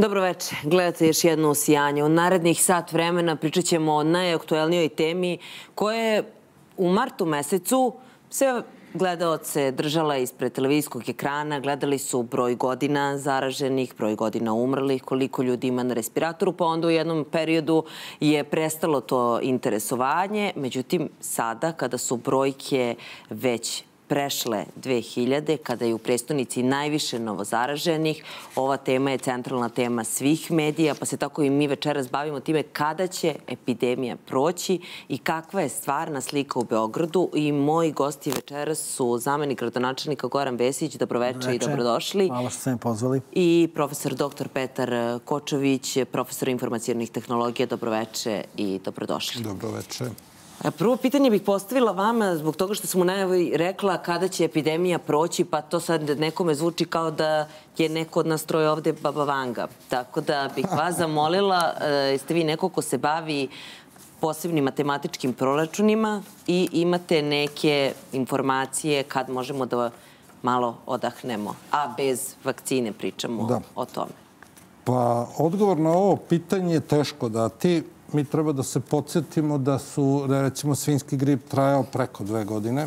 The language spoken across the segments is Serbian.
Dobro večer. Gledate još jedno usijanje. U narednih sat vremena pričat ćemo o najaktuelnijoj temi koja je u martu mesecu sve gledaoce držala ispred televizijskog ekrana. Gledali su broj godina zaraženih, broj godina umrlih, koliko ljudi ima na respiratoru, pa onda u jednom periodu je prestalo to interesovanje. Međutim, sada kada su brojke već prešle 2000, kada je u prestonici najviše novozaraženih. Ova tema je centralna tema svih medija, pa se tako i mi večeras bavimo time kada će epidemija proći i kakva je stvarna slika u Beogradu. I moji gosti večeras su zamenik gradonačelnika Goran Vesić. Dobroveče i dobrodošli. Hvala što ste me pozvali. I profesor dr. Petar Kočović, profesor informacionih tehnologija. Dobroveče i dobrodošli. Dobroveče. Prvo pitanje bih postavila vama zbog toga što sam u najavi rekla kada će epidemija proći, pa to sad nekome zvuči kao da je neko od nas troje ovde Baba Vanga. Tako da bih vas zamolila, jeste vi neko ko se bavi posebnim matematičkim proračunima i imate neke informacije kad možemo da malo odahnemo, a bez vakcine pričamo o tome. Pa odgovor na ovo pitanje je teško dati. Mi treba da se podsjetimo da je recimo svinjski grip trajao preko 2 godine.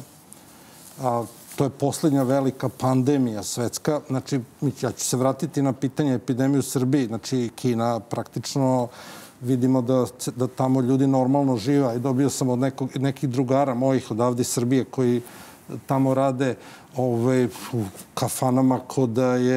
To je posljednja velika pandemija svetska. Znači, ja ću se vratiti na pitanje epidemije u Srbiji. Znači, Kina praktično vidimo da tamo ljudi normalno živa. I dobio sam od nekih drugara mojih odavde iz Srbije koji tamo rade u kafanama ko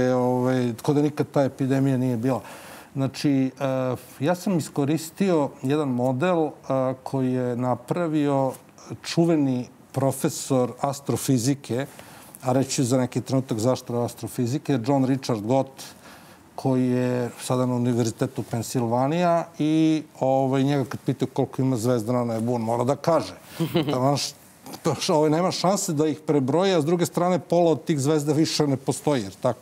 da nikad ta epidemija nije bila. Znači, ja sam iskoristio jedan model koji je napravio čuveni profesor astrofizike, a reći za neki trenutak zašto astrofizike, John Richard Gott, koji je sada na Univerzitetu Pensilvanija i njega kad pitaju koliko ima zvezda na nebu, on mora da kaže. Nema šanse da ih prebroji, a s druge strane pola od tih zvezda više ne postoji, jer tako.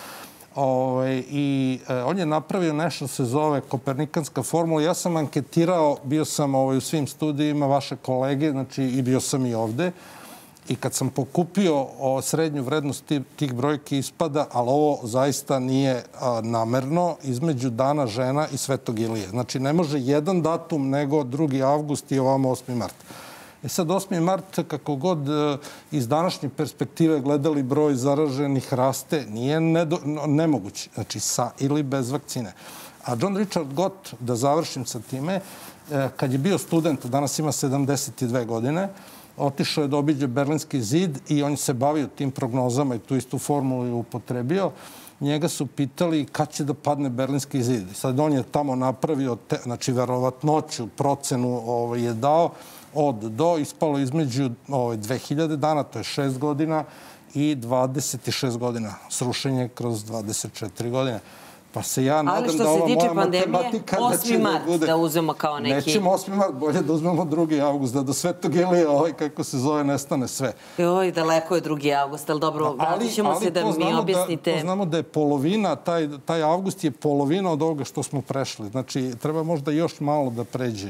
I on je napravio nešto se zove Kopernikanska formula. Ja sam anketirao, bio sam u svim studijima vaše kolege, znači i bio sam i ovde. I kad sam pokupio srednju vrednost tih brojki ispada, ali ovo zaista nije namerno, između Dana žena i Svetog Ilije. Znači ne može jedan datum nego 2. avgust i ovamo 8. mart. Sad 8. mart, kako god iz današnje perspektive gledali broj zaraženih raste, nije nemoguće. Znači sa ili bez vakcine. A John Richard Gott, da završim sa time, kad je bio student, danas ima 72 godine, otišao je da obiđe Berlinski zid i on se bavio tim prognozama i tu istu formulu je upotrebio. Njega su pitali kad će da padne Berlinski zid. Sad on je tamo napravio, znači verovatnoću, procenu je dao od do, ispalo između 2000 dana, to je 6 godina, i 26 godina. Srušenje kroz 24 godine. Pa se ja nadam da ova moja matematika... Ali što se tiče pandemije, 8. mart da uzmemo kao neki... Nećemo 8. mart, bolje da uzmemo 2. avgust, da do Svetog Ilije, kako se zove, nestane sve. Joj, daleko je 2. avgust, ali dobro, vratit ćemo se da mi objasnite... To znamo da je polovina, taj avgust je polovina od ovoga što smo prešli. Znači, treba možda još malo da pređe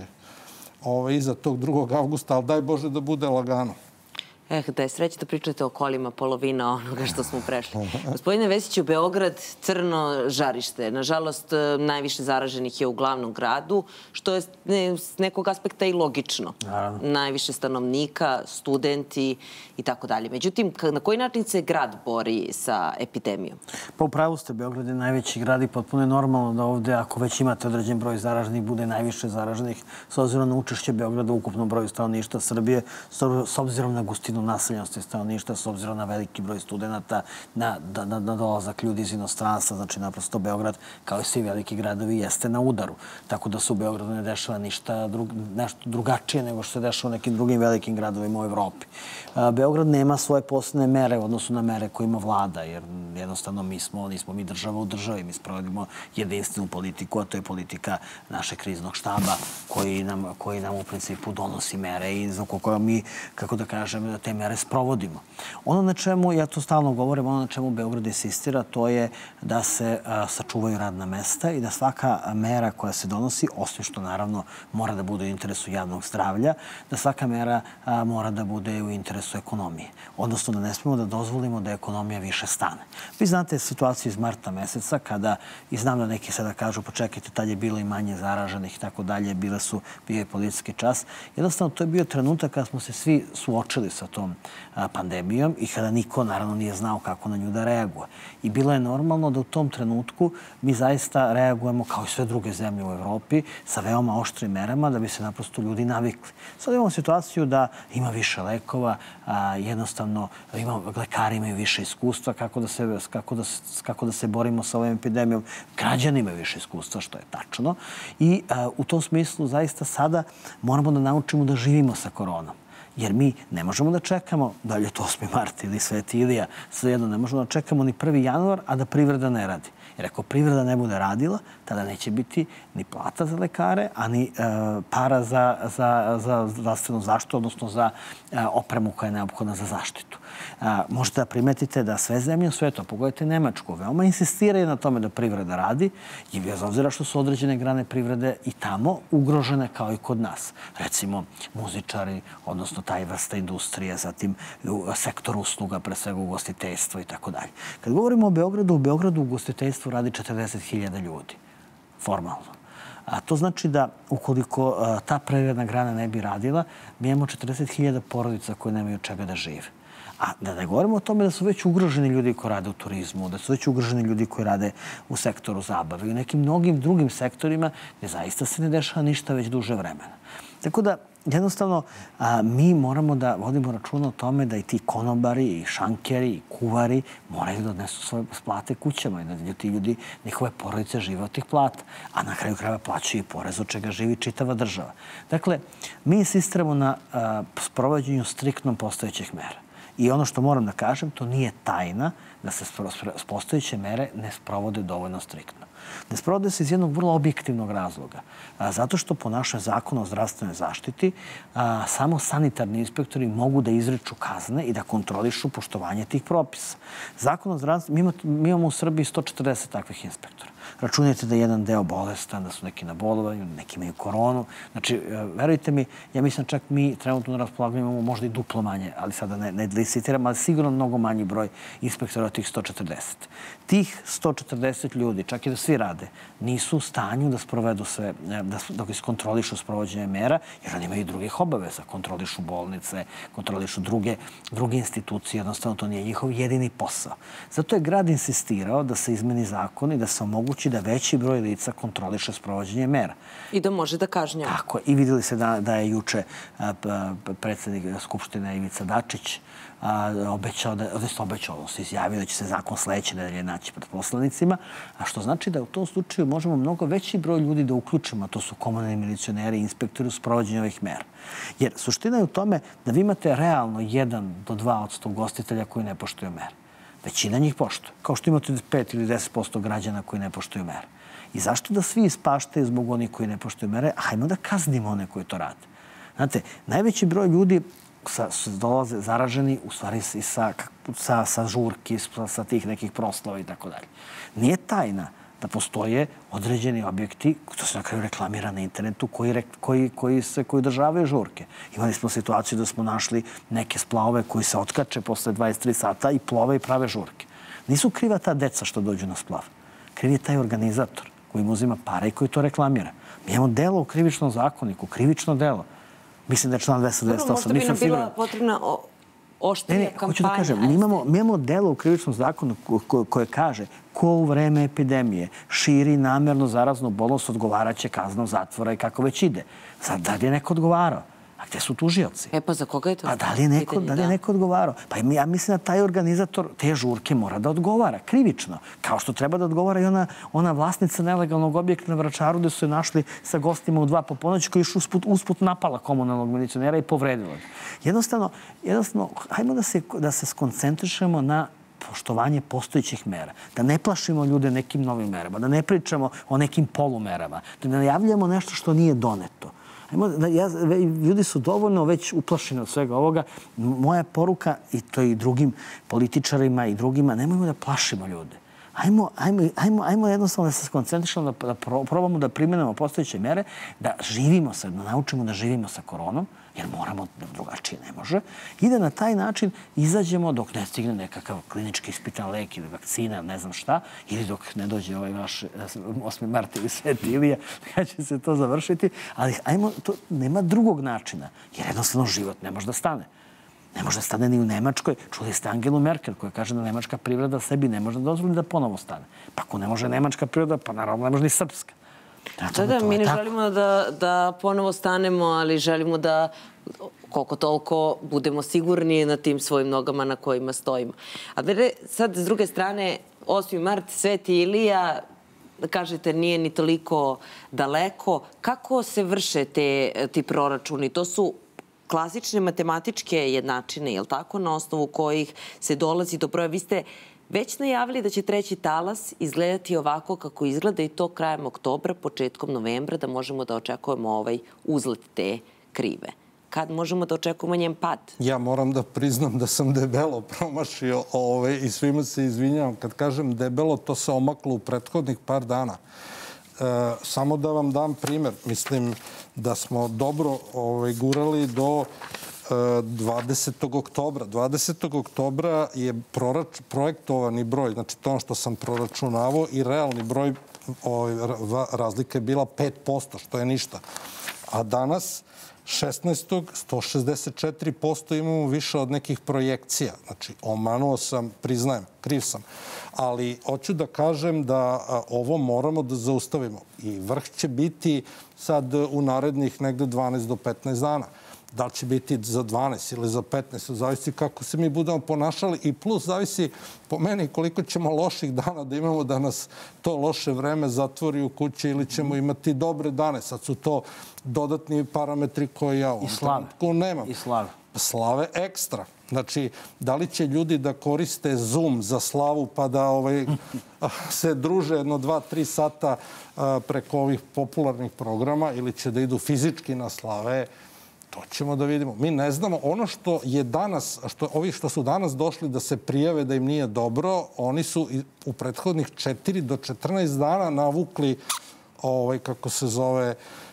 iza tog 2. avgusta, ali daj Bože da bude lagano. Da je sreće da pričate o kolima polovina onoga što smo prešli. Gospodine Vesiću, Beograd, crno žarište. Nažalost, najviše zaraženih je u glavnom gradu, što je s nekog aspekta i logično. Najviše stanovnika, studenti i tako dalje. Međutim, na koji način se grad bori sa epidemijom? Pa upravo ste, Beograd je najveći grad i potpuno je normalno da ovde, ako već imate određen broj zaraženih, bude najviše zaraženih s obzirom na učešće Beograda u ukupnom broju stanovništva Srbije, s obzirom na gustinu naseljenosti stanovništva, s obzirom na veliki broj studenta, na dolazak ljudi iz inostranstva. Znači, naprosto Beograd, kao i svi veliki gradovi, jeste na udaru. Tako da se u Beogradu ne dešava nešto drugačije nego što se dešava u nekim drugim velikim gradovima u Evropi. Beograd nema svoje posebne mere u odnosu na mere koje ima vlada, jer jednostavno nismo mi država u državi. Mi sprovodimo jedinstvenu politiku, a to je politika našeg kriznog štaba koji nam u principu donosi mere i za koga mi, kako da kažem, te mere sprovodimo. Ono na čemu, ja to stalno govorim, ono na čemu Beograd insistira, to je da se sačuvaju radna mesta i da svaka mera koja se donosi, osim što naravno mora da bude u interesu javnog zdravlja, da svaka mera mora da bude u interesu ekonomije. Odnosno da ne smemo da dozvolimo da ekonomija više stane. Vi znate situaciju iz marta meseca kada, i znam da neki sada kažu, pa čekajte, tad je bilo i manje zaraženih i tako dalje, bio je policijski čas. Jednostavno, to je bio trenutak kada smo se svi suočili sa tom pandemijom i kada niko, naravno, nije znao kako na nju da reaguje. I bilo je normalno da u tom trenutku mi zaista reagujemo kao i sve druge zemlje u Evropi sa veoma oštrim merama da bi se naprosto ljudi navikli. Sad imamo situaciju da ima više lekova, jednostavno lekari imaju više iskustva kako da se borimo sa ovom epidemijom. Građani imaju više iskustva, što je tačno. I u tom smislu zaista sada moramo da naučimo da živimo sa koronom. Jer mi ne možemo da čekamo, da li je to 8. mart ili Sveti Ilija, svejedno ne možemo da čekamo ni 1. januar, a da privreda ne radi. Jer ako privreda ne bude radila, tada neće biti ni plata za lekare, a ni para za zdravstvenu zaštitu, odnosno za opremu koja je neophodna za zaštitu. Možete da primetite da sve zemlje u svetu, pogledajte Nemačku, veoma insistiraju na tome da privreda radi i bez obzira što su određene grane privrede i tamo ugrožene kao i kod nas. Recimo muzičari, odnosno taj vrsta industrije, zatim sektor usluga, pre svega ugostiteljstvo i tako dalje. Kad govorimo o Beogradu, u Beogradu ugostiteljstvu radi 40.000 ljudi, formalno. A to znači da ukoliko ta privredna grana ne bi radila, mi imamo 40.000 porodica koje nemaju od čega da žive. A da ne govorimo o tome da su već ugroženi ljudi koji rade u turizmu, da su već ugroženi ljudi koji rade u sektoru zabave i u nekim mnogim drugim sektorima gdje zaista se ne dešava ništa već duže vremena. Tako da, jednostavno, mi moramo da vodimo računa o tome da i ti konobari, i šankeri, i kuvari moraju da odnesu svoje plate kućama i da ti ljudi, njihove porodice žive od tih plata. A na kraju krajeva plaćaju i porez od čega živi čitava država. Dakle, mi insistiramo na sprovođenju striktno postojećih mera. I ono što moram da kažem, to nije tajna da se postojeće mere ne sprovode dovoljno striktno. Ne sprovode se iz jednog vrlo objektivnog razloga. Zato što po našem zakonu o zdravstvenoj zaštiti samo sanitarni inspektori mogu da izriču kazne i da kontrolišu poštovanje tih propisa. Zakon o zdravstvenoj... Mi imamo u Srbiji 140 takvih inspektora. Računajte da je jedan deo bolestan, da su neki na bolovanju, neki imaju koronu. Znači, verujte mi, ja mislim čak mi trenutno na raspolaganju imamo možda i duplo manje, ali sada ne licitiram, ali sigurno mnogo manji broj inspektora od tih 140. Tih 140 ljudi, čak i da svi rade, nisu u stanju da sprovedu sve, da iskontrolišu sprovođenje mera, jer oni imaju i drugih obaveza. Kontrolišu bolnice, kontrolišu druge institucije, jednostavno to nije njihov jedini posao. Zato je grad insistirao da se izmeni zakon i da se omogući da veći broj lica kontroliše sprovođenje mera. I da može da kažnjava. Tako je. I vidjeli se da je juče predsjednik Skupštine Ivica Dačić odnosno izjavio da će se zakon sledeće nedelje naći pred poslanicima, a što znači da u tom slučaju možemo mnogo veći broj ljudi da uključimo, a to su komunalni milicioneri i inspektori u sprovođenju ovih mera. Jer suština je u tome da vi imate realno 1 do 2% ugostitelja koji ne poštuju mere. Većina njih poštuje. Kao što imate 5 ili 10% građana koji ne poštuju mere. I zašto da svi ispaštaju zbog onih koji ne poštuju mere? Hajmo da kaznimo one koji to rade. Znate, najveći broj ljudi dolaze zaraženi u stvari sa žurki, sa tih nekih proslava i tako dalje. Nije tajna da postoje određeni objekti, to se na kraju reklamira na internetu, koji održavaju žurke. Imali smo situaciju da smo našli neke splavove koji se otkače posle 23 sata i plove i prave žurke. Nisu kriva ta deca što dođu na splav. Kriv je taj organizator koji im uzima pare i koji to reklamira. Mi imamo delo u krivičnom zakoniku, krivično delo. Mislim da je član 228. Možda bi nam bila potrebna oštrija kampanja. Hoću da kažem, mi imamo delo u krivičnom zakonu koje kaže ko u vreme epidemije širi namerno zaraznu bolest, odgovaraće kaznom zatvora i kako već ide. Sad, da li je neko odgovarao? A gde su tužioci? Pa za koga je to? Pa da li je neko odgovarao? Pa ja mislim da taj organizator te žurke mora da odgovara krivično. Kao što treba da odgovara i ona vlasnica nelegalnog objekta na Vračaru gde su je našli sa gostima u 2 po ponoći koji je usput napala komunalnog milicionera i povredila ga. Jednostavno, hajmo da se skoncentrišemo na poštovanje postojećih mera. Da ne plašimo ljude nekim novim merama, da ne pričamo o nekim polumerama, da ne najavljamo nešto što nije doneto. Ljudi su dovoljno već uplašeni od svega ovoga. Moja poruka, i to i drugim političarima i drugima, nemojmo da plašimo ljude. Ajmo jednostavno da se skoncentrišemo, da probamo da primenimo postojeće mere, da živimo da naučimo da živimo sa koronom, jer moramo, drugačije ne može, i da na taj način izađemo dok ne stigne nekakav klinički ispitan lek ili vakcina, ne znam šta, ili dok ne dođe ovaj vaš 8. mart ili Sveti Ilija, kada će se to završiti. Ali nema drugog načina, jer jednostavno život ne može da stane. Ne može da stane ni u Nemačkoj. Čuli ste Angelu Merkel koja kaže da nemačka privreda sebi ne može da dozvoli da ponovo stane. Pa ako ne može nemačka privreda, pa naravno ne može ni srpska. Da, mi ne želimo da ponovo stanemo, ali želimo da koliko toliko budemo sigurni na tim svojim nogama na kojima stojimo. A sad, s druge strane, 8. mart, Sveti Ilija, da kažete, nije ni toliko daleko. Kako se vrše ti proračuni? To su klasične matematičke jednačine, je li tako, na osnovu kojih se dolazi do broja? Vi ste već najavili da će treći talas izgledati ovako kako izgleda i to krajem oktobra, početkom novembra, da možemo da očekujemo ovaj uzlet te krive. Kad možemo da očekujemo njen pad? Ja moram da priznam da sam debelo promašio i svima se izvinjavam. Kad kažem debelo, to se omaklo u prethodnih par dana. Samo da vam dam primer. Mislim da smo dobro gurali do 20. oktobra. 20. oktobra je projektovani broj, znači to što sam proračunavao, i realni broj razlike je bila 5%, što je ništa. A danas, 16. 164% imamo više od nekih projekcija. Znači, omanuo sam, priznajem, kriv sam. Ali hoću da kažem da ovo moramo da zaustavimo. I vrh će biti sad u narednih negde 12 do 15 dana. Da li će biti za 12 ili za 15, zavisi kako se mi budemo ponašali, i plus zavisi po meni koliko ćemo loših dana da imamo, da nas to loše vreme zatvori u kući, ili ćemo imati dobre dane. Sad su to dodatni parametri koje ja u trenutku nemam. I slave. Slave ekstra. Znači, da li će ljudi da koriste Zoom za slavu pa da se druže jedno 2-3 sata preko ovih popularnih programa, ili će da idu fizički na slave, to ćemo da vidimo. Mi ne znamo. Ono što je danas, ovi što su danas došli da se prijave da im nije dobro, oni su u prethodnih 4 do 14 dana navukli, kako se zove,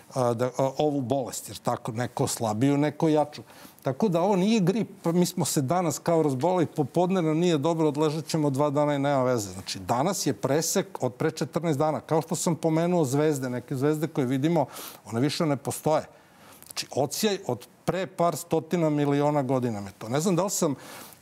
ovu bolest. Jer tako, neko slabiju, neko jaču. Tako da ovo nije grip. Mi smo se danas kao razboleli, popodne nam nije dobro, odležat ćemo 2 dana i nema veze. Znači, danas je presek od pre 14 dana. Kao što sam pomenuo zvezde, neke zvezde koje vidimo, one više ne postoje. Znači, odsjaj od pre par stotina miliona godina me to. Ne znam da li sam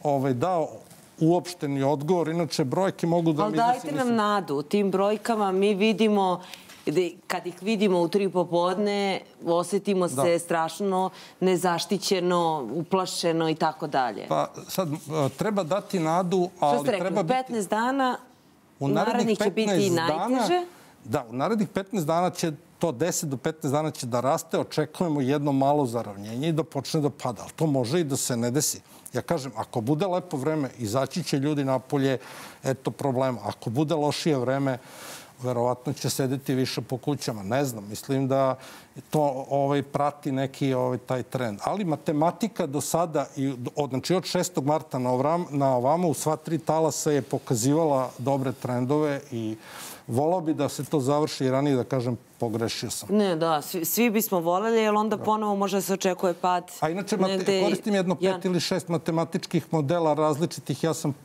dao uopšteni odgovor, inače brojke mogu da mi... Ali dajte nam nadu. U tim brojkama mi vidimo, kad ih vidimo u 3 popodne, osetimo se strašno nezaštićeno, uplašeno i tako dalje. Pa sad, treba dati nadu, ali... Što ste rekli, 15 dana, narednih će biti i najteže? Da, u narednih 15 dana će to 10 do 15 dana će da raste, očekujemo jedno malo zaravnjenje i da počne da pada. Ali to može i da se ne desi. Ja kažem, ako bude lepo vreme, izaći će ljudi napolje, eto problema. Ako bude lošije vreme, verovatno će sedeti više po kućama. Ne znam, mislim da to prati neki taj trend. Ali matematika do sada, znači od 6. marta na ovamo, u sva 3 talasa je pokazivala dobre trendove i volao bi da se to završi i ranije, da kažem, pogrešio sam. Ne, da, svi bismo voljeli, jer onda ponovo može da se očekuje pad. A inače, koristim jedno 5 ili 6 matematičkih modela različitih. Ja sam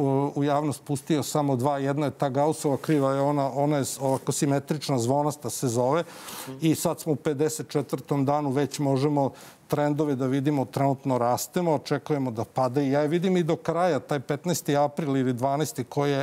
u javnost pustio samo 2. Jedna je ta Gaussova kriva, ona je ovako simetrična, zvonasta se zove. I sad smo u 54. danu, već možemo trendove da vidimo, trenutno rastemo, očekujemo da pada i ja je vidim i do kraja, taj 15. april ili 12. koje,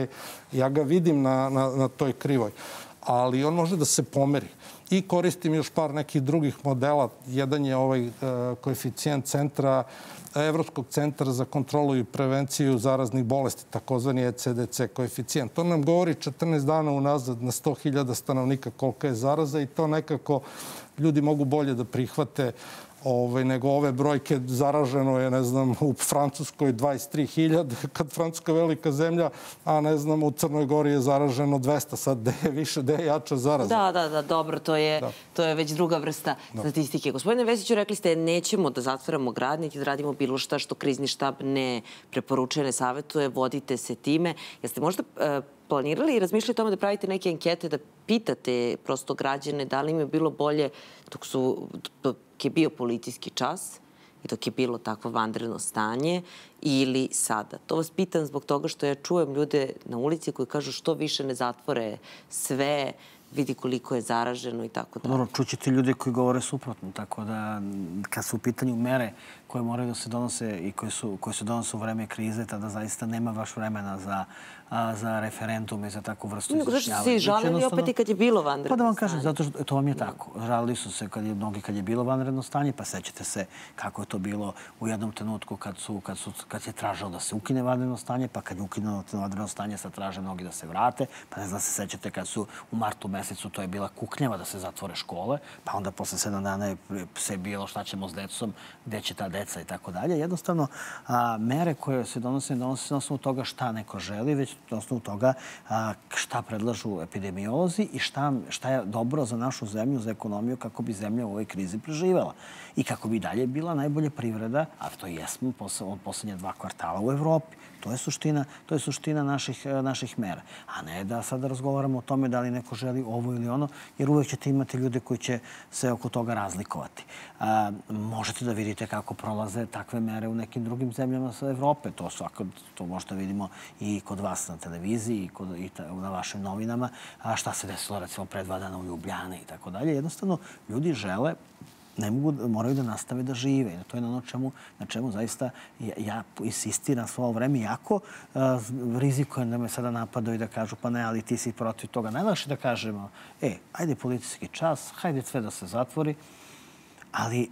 ja ga vidim na toj krivoj. Ali on može da se pomeri. I koristim još par nekih drugih modela. Jedan je koeficijent centra, Evropskog centra za kontrolu i prevenciju zaraznih bolesti, takozvani ECDC koeficijent. To nam govori 14 dana unazad na 100.000 stanovnika kolika je zaraza i to nekako ljudi mogu bolje da prihvate nego ove brojke zaraženo je, ne znam, u Francuskoj 23.000, kad Francuska velika zemlja, a ne znam, u Crnoj Gori je zaraženo 200, sad gde je više, gde je jača zaraza. Da, dobro, to je već druga vrsta statistike. Gospodine Vesiću, rekli ste nećemo da zatvaramo grad, niti da radimo bilo šta što krizni štab ne preporučuje, ne savjetuje, vodite se time. Jeste možda planirali i razmišljali o tome da pravite neke ankete, da pitate prosto građane da li im je bilo bolje dok je bio policijski čas i dok je bilo takvo vanredno stanje ili sada? To vas pitam zbog toga što ja čujem ljude na ulici koji kažu što više ne zatvore sve, vidi koliko je zaraženo i tako da. Dobro, čućete ljudi koji govore suprotno, tako da kad su u pitanju mere koje moraju da se donose i koje se donose u vreme krize, tada zaista nema baš vremena za referendum i za takvu vrstu izjašnjavanja. Zašto se žalili opet i kad je bilo vanredno stanje? Pa da vam kažem, zato što to vam je tako. Žalili su se mnogi kad je bilo vanredno stanje, pa sećate se kako je to bilo u jednom trenutku kad je tražao da se ukine vanredno stanje, pa kad je ukinuo vanredno stanje, sad traže mnogi da se vrate, pa ne znam se sećate kad su u martu mesecu to je bila kuknjava da se zatvore škole, pa onda posle 7 dana je se bilo šta ćemo s decom, gde će ta deca i tako dalje. Jednostavno, mere koje se donose na osnovu toga šta neko želi, već na osnovu toga šta predlažu epidemiolozi i šta je dobro za našu zemlju, za ekonomiju, kako bi zemlja u ovoj krizi preživela. I kako bi dalje bila najbolja privreda, a to jesmo od poslednje 2 kvartala u Evropi. To je suština naših mera. A ne da sada razgovaramo o tome da li neko želi ovo ili ono, jer uvek ćete imati ljude koji će se oko toga razlikovati. Možete da vidite kako prolaze takve mere u nekim drugim zemljama sa Evrope. To možda vidimo i kod vas na televiziji i na vašim novinama. Šta se desilo recimo pre 2 dana u Ljubljani i tako dalje. Jednostavno, ljudi žele, moraju da nastave da žive. To je ono na čemu zaista ja insistiram svo ovo vreme. Jako rizikujem da me sada napadaju i da kažu pa ne, ali ti si protiv toga. Najlakše da kažemo, ajde policijski čas, hajde sve da se zatvori, ali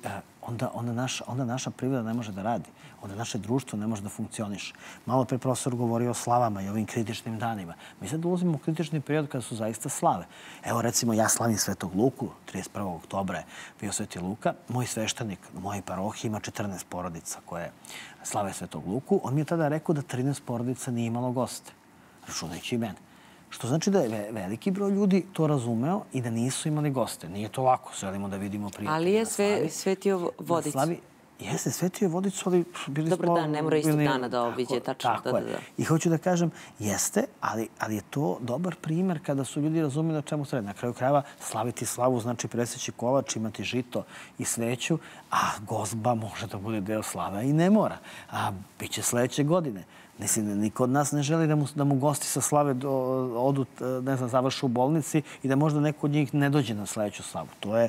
onda naša privreda ne može da radi. Onda naše društvo ne može da funkcioniše. Malo pre profesor govorio o slavama i ovim kritičnim danima. Mi sad ulazimo u kritični period kada su zaista slave. Evo recimo ja slavim Svetog Luku, 31. oktobra je bio Sveti Luka. Moj sveštenik u mojoj parohiji ima 14 porodica koje slave Svetog Luku. On mi je tada rekao da 13 porodica nije imalo goste, računajući i mene. Što znači da je veliki broj ljudi to razumeo i da nisu imali goste. Nije to lako, želimo da vidimo prijatelje. Ali je svetio vodicu. Jeste, svetio je vodicu, ali bili smo... Dobar dan, ne mora istog dana da obiđe, tačno. Tako je. I hoću da kažem, jeste, ali je to dobar primer kada su ljudi razumeli o čemu se radi. Na kraju krajeva, slaviti slavu znači preseći kolač, imati žito i sveću, a gozba može da bude deo slave i ne mora. A bit će sledeće godine. Mislim, niko od nas ne želi da mu gosti sa slave odu, ne znam, završu u bolnici i da možda neko od njih ne dođe na sledeću slavu.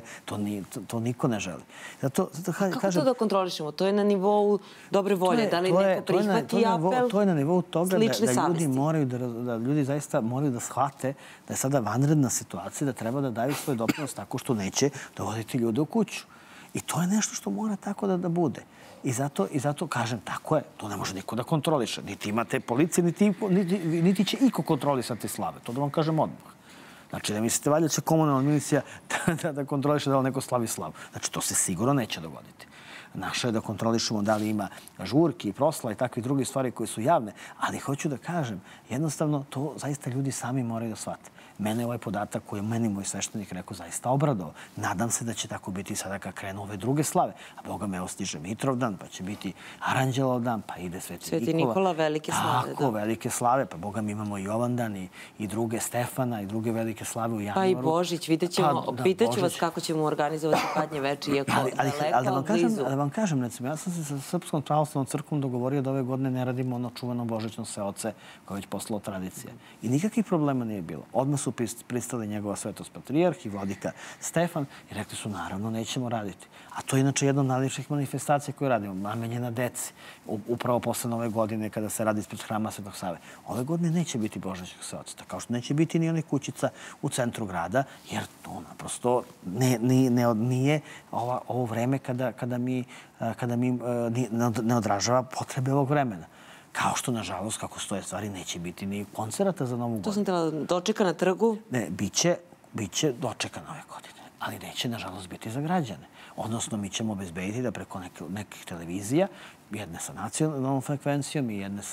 To niko ne želi. Kako to da kontrolišemo? To je na nivou dobre volje. Da li neko prihvati apel? To je na nivou toga da ljudi zaista moraju da shvate da je sada vanredna situacija, da treba da daju svoj doprinos tako što neće dovoditi ljude u kuću. I to je nešto što mora tako da bude. I zato kažem, tako je, to ne može niko da kontroliše. Niti imate policije, niti će iko kontrolisati slave. To da vam kažem odmah. Znači, ne mislite, valjda će komunalna milicija da kontroliše da li neko slavi slavu. Znači, to se sigurno neće dogoditi. Naše je da kontrolišemo da li ima žurki, prosla i takve druge stvari koje su javne. Ali hoću da kažem, jednostavno, to zaista ljudi sami moraju da shvate. Mene je ovaj podatak koji je meni moj sveštenik rekao zaista obradao. Nadam se da će tako biti sada kad krenu ove druge slave. A Boga me, evo stiže Mitrovdan, pa će biti Aranđelov dan, pa ide Sveti Nikola. Velike slave. Tako, velike slave. Pa Boga mi imamo i Jovandan i druge Stefana i druge velike slave u januaru. Pa i Božić. Pitaću vas kako ćemo organizovati Padnje veče, iako daleko blizu. Da vam kažem, recimo, ja sam se sa Srpskom pravoslavnom crkvom dogovorio da ove godine ne radimo ono čuveno božićno seoce koje već postalo tradicija. I nikakvih problema nije bilo. Odmah su pristali njegova svetost patrijarh i vladika Stefan i rekli su, naravno, nećemo raditi. A to je inače jedna od najljepših manifestacija koju radimo, namenjena deci. Upravo posle Nove godine kada se radi ispred hrama Svetog Save. Ove godine neće biti božićnog seoca, kao što neće biti ni onih kućica u centru grada, jer to naprosto nije ovo vreme kada mi ne odražava potrebe ovog vremena. Kao što, nažalost, kako stoje stvari, neće biti ni koncerata za Novu godinu. To sam htjela dočeka na trgu? Ne, biće dočekana ove godine, ali neće, nažalost, biti za građane. Odnosno, mi ćemo obezbediti da preko nekih televizija, jedne sa nacionalnom frekvencijom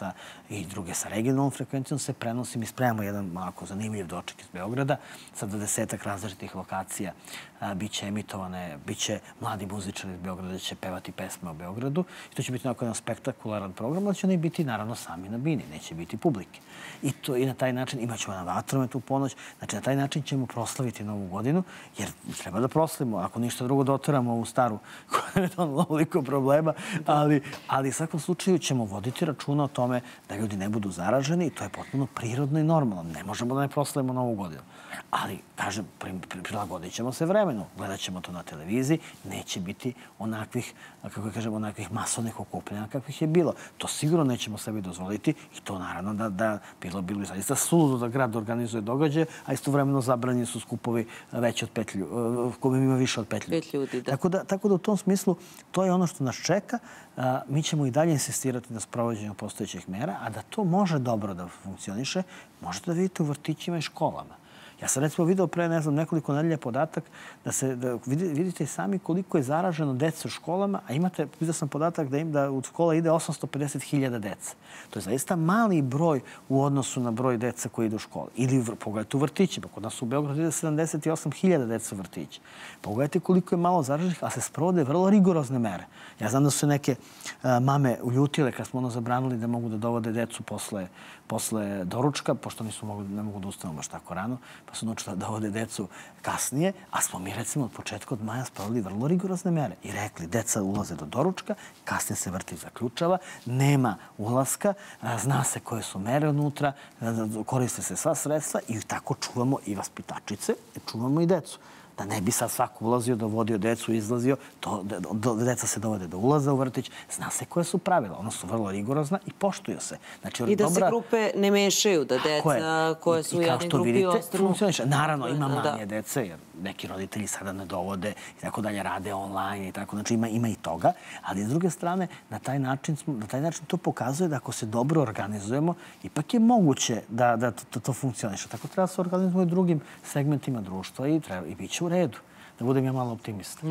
i druge sa regionalnom frekvencijom, se prenosi. Mi spremamo jedan malako zanimljiv doček iz Beograda sa 20-ak različitih lokacija. Biće emitovane, biće mladi muzičari iz Beograda, će pevati pesme o Beogradu. I to će biti jedan spektakularan program, ali će oni biti naravno sami na bini, neće biti publike. I na taj način imaćemo na vatromet u ponoć. Znači, na taj način ćemo proslaviti Novu godinu, jer treba da proslavimo. Ako ništa drugo, doteramo ovu staru koja je donala ovoliko problema, ali u svakom slučaju ćemo voditi računa o tome da ljudi ne budu zaraženi i to je potpuno prirodno i normalno. Ne možemo da ne proslavimo Novu godinu. Ali, kažem, prilagodit ćemo se vremenu. Gledat ćemo to na televiziji. Neće biti onakvih, kako kažem, onakvih masovnih okupljanja kakvih je bilo. To sigurno nećemo sebi dozvoliti i to naravno da bilo zaista suludo da grad organizuje događaje, a istovremeno zabranjeni su skupovi veći od 5 ljudi, kojima ima više od 5 ljudi. Tako da u tom smislu to je ono što nas čeka. Mi ćemo i dalje insistirati na sprovođenju postojećih mera, a da to može dobro da funkcioniše, možete da vidite u vrtićima i školama. Ja sam recimo video pre, nekoliko nedelja podatak da vidite sami koliko je zaraženo deca u školama, a vidio sam podatak da u škola ide 850.000 deca. To je zaista mali broj u odnosu na broj deca koji ide u školu. Ili pogledajte u vrtićima. Kod nas u Beogradu ide 78.000 deca u vrtiće. Pogledajte koliko je malo zaraženih, a se sprovode vrlo rigorozne mere. Ja znam da su se neke mame uljutile kad smo zabranili da mogu da dovode decu posle doručka, pošto ne mogu da ustanu baš tako rano, pa su naučili da dovode decu kasnije, a smo mi recimo od početka od maja spravili vrlo rigorozne mere i rekli deca ulaze do doručka, kasnije se vrtić zaključava, nema ulaska, zna se koje su mere unutra, koriste se sva sredstva i tako čuvamo i vaspitačice, čuvamo i decu. Da ne bi sad svako ulazio, dovodio decu, izlazio, deca se dovode do ulaza u vrtić. Zna se koje su pravila. Ona su vrlo rigorozna i poštuju se. I da se grupe ne mešaju, da deca koje su u jednoj grupi ostanu. Naravno, ima manje dece, jer neki roditelji sada ne dovode i tako dalje, rade online i tako. Znači, ima i toga. Ali, s druge strane, na taj način to pokazuje da ako se dobro organizujemo, ipak je moguće da to funkcioniše. Tako treba se organizujemo i drugim segmentima društva i bit će u redu. Da budem ja malo optimista.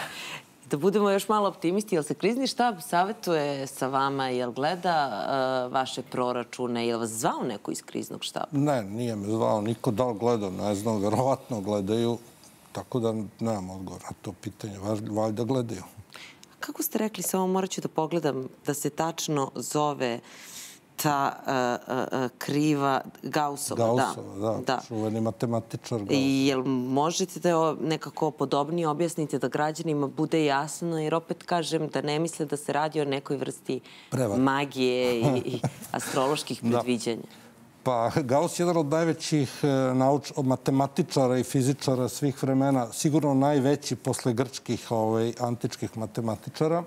Da budemo još malo optimisti. Jel se krizni štab savjetuje sa vama? Jel gleda vaše proračune? Jel vas zvao neko iz kriznog štaba? Ne, nije me zvao. Niko da li gledao, ne znam, verovatno gledaju. Tako da nemam odgovor na to pitanje. Valjda gledaju. Kako ste rekli, samo morat ću da pogledam da se tačno zove ta kriva Gaussova. Da. Čuveni matematičar Gauss. Jel možete da nekako podobnije objasnite da građanima bude jasno, jer opet kažem da ne misle da se radi o nekoj vrsti magije i astroloških predviđanja? Pa Gauss je jedan od najvećih matematičara i fizičara svih vremena, sigurno najveći posle grčkih antičkih matematičara.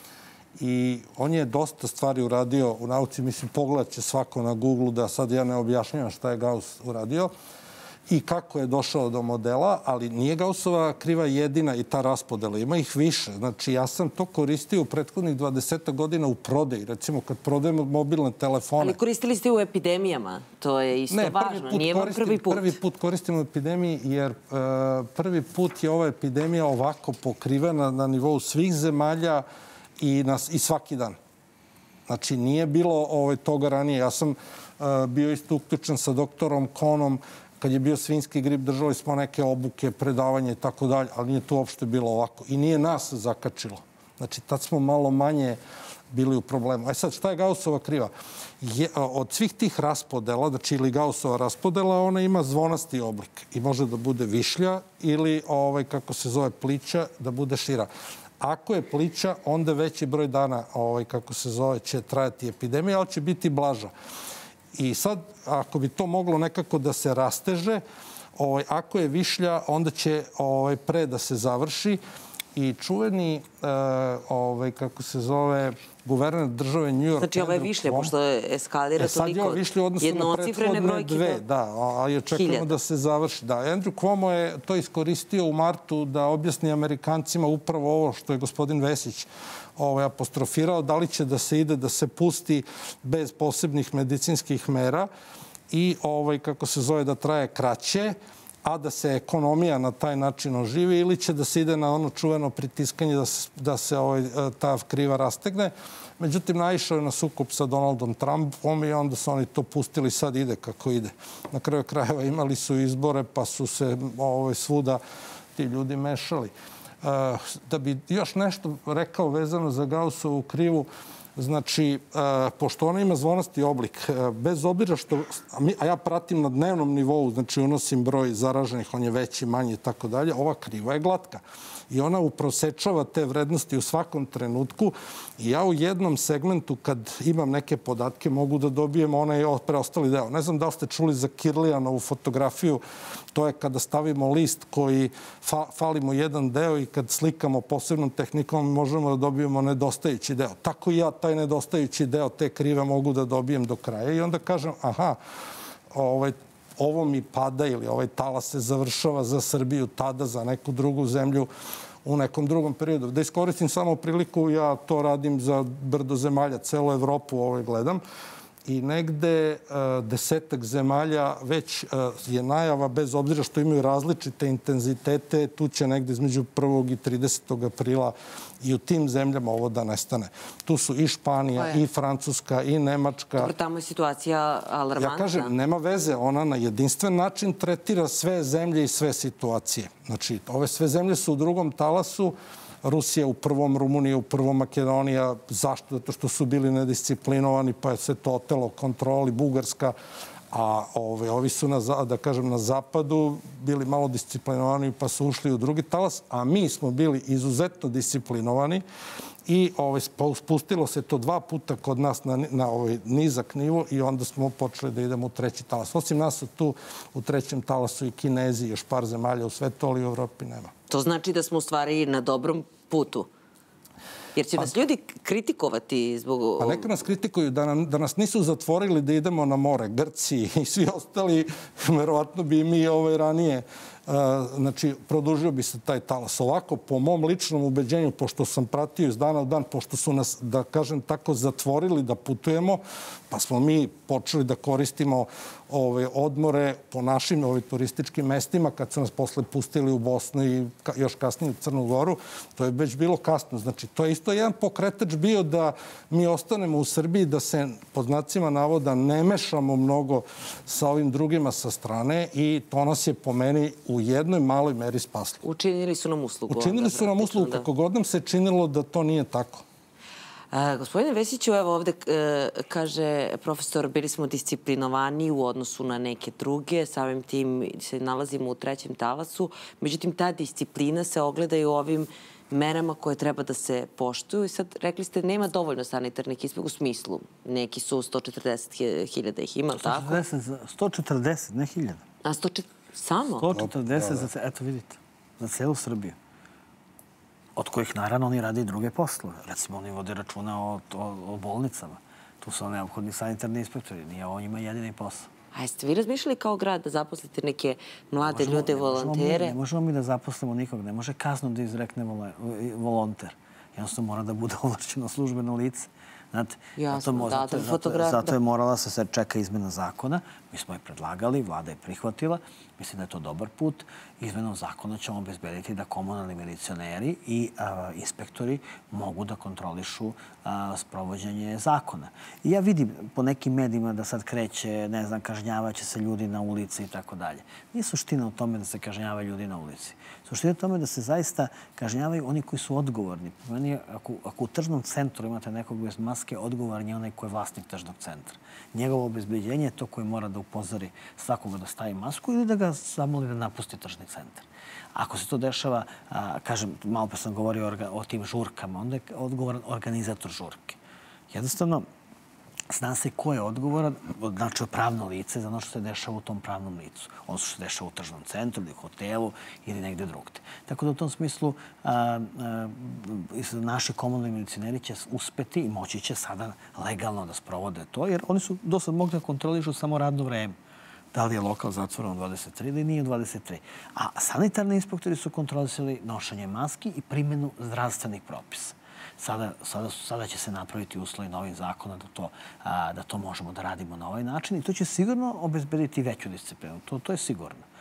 I on je dosta stvari uradio u nauci. Mislim, pogledat će svako na Google da sad ja ne objašnjavam šta je Gauss uradio i kako je došao do modela, ali nije Gaussova kriva jedina i ta raspodela. Ima ih više. Znači, ja sam to koristio u prethodnih 20 godina u prodaji. Recimo, kad prodajemo mobilne telefone. Ali koristili ste u epidemijama. To je isto važno. Nije vam prvi put. Prvi put koristim u epidemiji jer prvi put je ova epidemija ovako pokrivena na nivou svih zemalja i svaki dan. Znači, nije bilo toga ranije. Ja sam bio isto uključen sa doktorom Konom. Kad je bio svinjski grip, držali smo neke obuke, predavanje i tako dalje, ali nije to uopšte bilo ovako. I nije nas zakačilo. Znači, tad smo malo manje bili u problemu. Sad, šta je Gaussova kriva? Od svih tih raspodela, znači ili Gaussova raspodela, ona ima zvonasti oblik i može da bude višlja ili, kako se zove, plića, da bude šira. Ako je plića, onda veći broj dana, kako se zove, će trajati epidemija, ali će biti blaža. I sad, ako bi to moglo nekako da se rasteže, ako je višlja, onda će pre da se završi. I čuveni, kako se zove, guverner države New York... Znači, ovo je višlja, pošto eskalira toliko jednocifrene brojke do 1000. Da, ali očekujemo da se završi. Da, Andrew Cuomo je to iskoristio u martu da objasni Amerikancima upravo ovo što je gospodin Vesić apostrofirao, da li će da se ide, da se pusti bez posebnih medicinskih mera i, kako se zove, da traje kraće a da se ekonomija na taj način oživi, ili će da se ide na ono čuveno pritiskanje da se ta kriva rastegne. Međutim, naišao je na sukob sa Donaldom Trumpom i onda su oni to pustili, sad ide kako ide. Na kraju krajeva imali su izbore pa su se svuda ti ljudi mešali. Da bi još nešto rekao vezano za Gaussovu krivu, znači, pošto ona ima zvonasti oblik, bez obzira što, a ja pratim na dnevnom nivou, znači unosim broj zaraženih, on je veći, manji i tako dalje, ova kriva je glatka. I ona uprosečava te vrednosti u svakom trenutku i ja u jednom segmentu, kad imam neke podatke, mogu da dobijem onaj preostali deo. Ne znam da li ste čuli za Kirlijanovu fotografiju, to je kada stavimo list koji falimo jedan deo i kad slikamo posebnom tehnikom možemo da dobijemo nedostajući deo. Tako i ja taj nedostajući deo te krive mogu da dobijem do kraja i onda kažem, aha, ovo mi pada ili ovaj talas se završava za Srbiju tada, za neku drugu zemlju u nekom drugom periodu. Da iskoristim samo priliku, ja to radim za brdo zemalja, celu Evropu gledam i negde 10 zemalja već je najava, bez obzira što imaju različite intenzitete, tu će negde između 1. i 30. aprila i u tim zemljama ovo da nestane. Tu su i Španija, i Francuska, i Nemačka. Dobro, tamo je situacija alarmantna. Ja kažem, nema veze, ona na jedinstven način tretira sve zemlje i sve situacije. Znači, ove sve zemlje su u drugom talasu, Rusija u prvom, Rumunija u prvom, Makedonija. Zašto? Zato što su bili nedisciplinovani, pa je se to otelo kontroli, Bugarska. A ovi su, da kažem, na zapadu bili malo disciplinovani, pa su ušli u drugi talas. A mi smo bili izuzetno disciplinovani i spustilo se to 2 puta kod nas na nizak nivo i onda smo počeli da idemo u treći talas. Osim nas su tu u trećem talasu i Kinezi, još par zemalja u svetu, ali u Evropi nema. To znači da smo u stvari na dobrom putu. Jer će nas ljudi kritikovati zbog... Pa neka nas kritikuju da nas nisu zatvorili da idemo na more. Grci i svi ostali, verovatno bi mi ranije, znači, produžio bi se taj talas. Ovako, po mom ličnom ubeđenju, pošto sam pratio iz dana u dan, pošto su nas, da kažem tako, zatvorili da putujemo, pa smo mi počeli da koristimo odmore po našim turističkim mestima, kad su nas posle pustili u Bosnu i još kasnije u Crnu Goru, to je već bilo kasno. Znači, to je isto jedan pokretač bio da mi ostanemo u Srbiji, da se, pod znacima navoda, ne mešamo mnogo sa ovim drugima sa strane i to nas je po meni u jednoj maloj meri spaslo. Učinili su nam uslugu. Učinili su nam uslugu, kako god nam se činilo da to nije tako. Gospodine Vesiću, evo ovde kaže profesor, bili smo disciplinovani u odnosu na neke druge, samim tim se nalazimo u trećem talasu, međutim ta disciplina se ogleda i u ovim merama koje treba da se poštuju. I sad rekli ste, nema dovoljno sanitarnih inspektora u smislu. Neki su 140.000 ih ima, tako? 140, ne 1000. A 140, samo? 140, eto vidite, za celu Srbiju. Od kojih, naravno, oni rade i druge poslove. Recimo, oni vode računa o bolnicama. Tu su neophodni sanitarni inspektori. Nije ovo njima jedini posao. A jeste vi razmišljali kao grad da zaposlite neke mlade ljude, volontere? Ne možemo mi da zaposlimo nikog. Ne može kaznom da izrekne volonter. Jednostavno mora da bude ovlašćeno službeno lice. Jasno, da, fotograf. Zato je morala se čeka izmena zakona. Mi smo je predlagali, vlada je prihvatila. Mislim da je to dobar put. Izmenom zakona ćemo obezbediti da komunalni milicioneri i inspektori mogu da kontrolišu sprovođenje zakona. I ja vidim po nekim medijima da sad kreće, ne znam, kažnjavaće se ljudi na ulici i tako dalje. Nije suština u tome da se kažnjavaju ljudi na ulici. Suština je u tome da se zaista kažnjavaju oni koji su odgovorni. Ako u tržnom centru imate nekog bez maske, odgovoran je onaj koji je vlasnik tržnog centra. Njegovo obezbeđenje je to koji mora da upozori svakoga da stavi masku ili da ga zamoli da napusti tržni centar. Ako se to dešava, kažem, malo pa sam govorio o tim žurkama, onda je odgovoran organizator žurke. Jednostavno, zna se ko je odgovoran, znači pravno lice za ono što se dešava u tom pravnom licu. Ono što se dešava u tržnom centru ili hotelu ili negde drugde. Tako da u tom smislu naši komunalni milicioneri će uspeti i moći će sada legalno da sprovode to, jer oni su do sad mogli da kontrolišu samo radno vreme. Da li je lokal zatvoren u 23 ili nije u 23. A sanitarni inspektori su kontrolisali nošenje maski i primjenu zdravstvenih propisa. Sada će se napraviti uslovi novim zakonom da to možemo da radimo na ovaj način i to će sigurno obezbediti veću disciplinu. To je sigurno.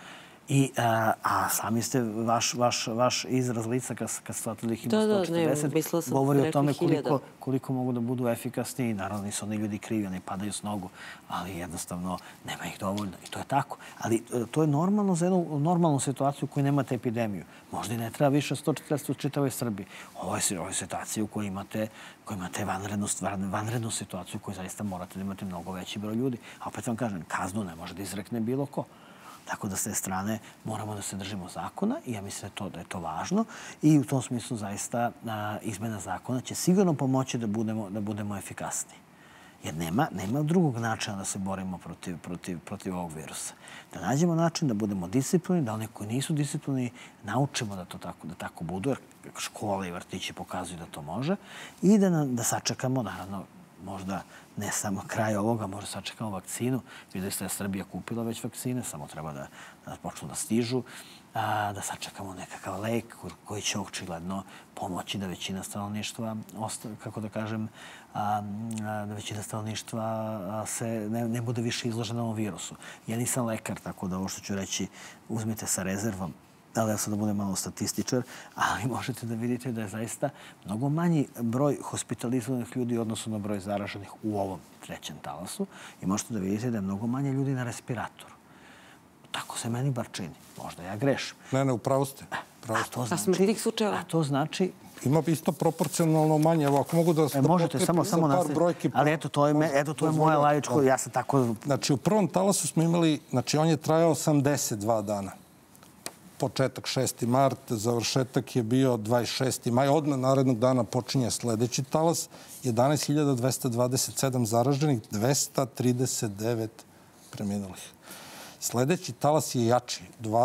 A sami ste, vaš izraz lica kad ste otili 140, govori o tome koliko mogu da budu efikasni i naravno nisu oni ljudi krivi, oni padaju s nogu, ali jednostavno nema ih dovoljno i to je tako. Ali to je normalno za jednu normalnu situaciju u kojoj nemate epidemiju. Možda i ne treba više 140 u čitavoj Srbiji. Ovo je situacija u kojoj imate vanrednu situaciju u kojoj zaista morate da imate mnogo veći broj ljudi. A opet vam kažem, kaznu ne može da izrekne bilo ko. Tako da s te strane moramo da se držimo zakona i ja mislim da je to važno i u tom smislu zaista izmena zakona će sigurno pomoći da budemo efikasniji. Jer nema drugog načina da se borimo protiv ovog virusa. Da nađemo način da budemo disciplinirani, da oni koji nisu disciplinirani naučimo da tako budu, jer škole i vrtići pokazuju da to može i da sačekamo, naravno, možda ne samo kraj ovoga, možda sačekamo vakcinu. Videli ste da je Srbija kupila već vakcine, samo treba da počnu da stižu, da sačekamo nekakav lek koji će očigledno pomoći da većina stanovništva, kako da kažem, da većina stanovništva ne bude više izložena ovom virusu. Ja nisam lekar, tako da ovo što ću reći uzmite sa rezervom, ali ja sad da budem malo statističar, ali možete da vidite da je zaista mnogo manji broj hospitalizovanih ljudi u odnosu na broj zaraženih u ovom trećem talasu i možete da vidite da je mnogo manje ljudi na respiratoru. Tako se meni bar čini. Možda ja grešim. Ne, upravo ste. A smrtnih slučajeva? A to znači... Ima isto proporcionalno manje. Ako mogu da možete samo par brojki. Ali eto, to je moje laičko. Ja sam tako... Znači, u prvom talasu smo imali... Znači, on je trajao 82 dana. Početak 6. mart, završetak je bio 26. maj. Odmah narednog dana počinje sledeći talas. 11.227 zaraženih, 239 preminulih. Sledeći talas je jači.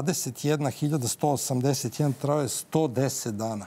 21.181 trajao je 110 dana.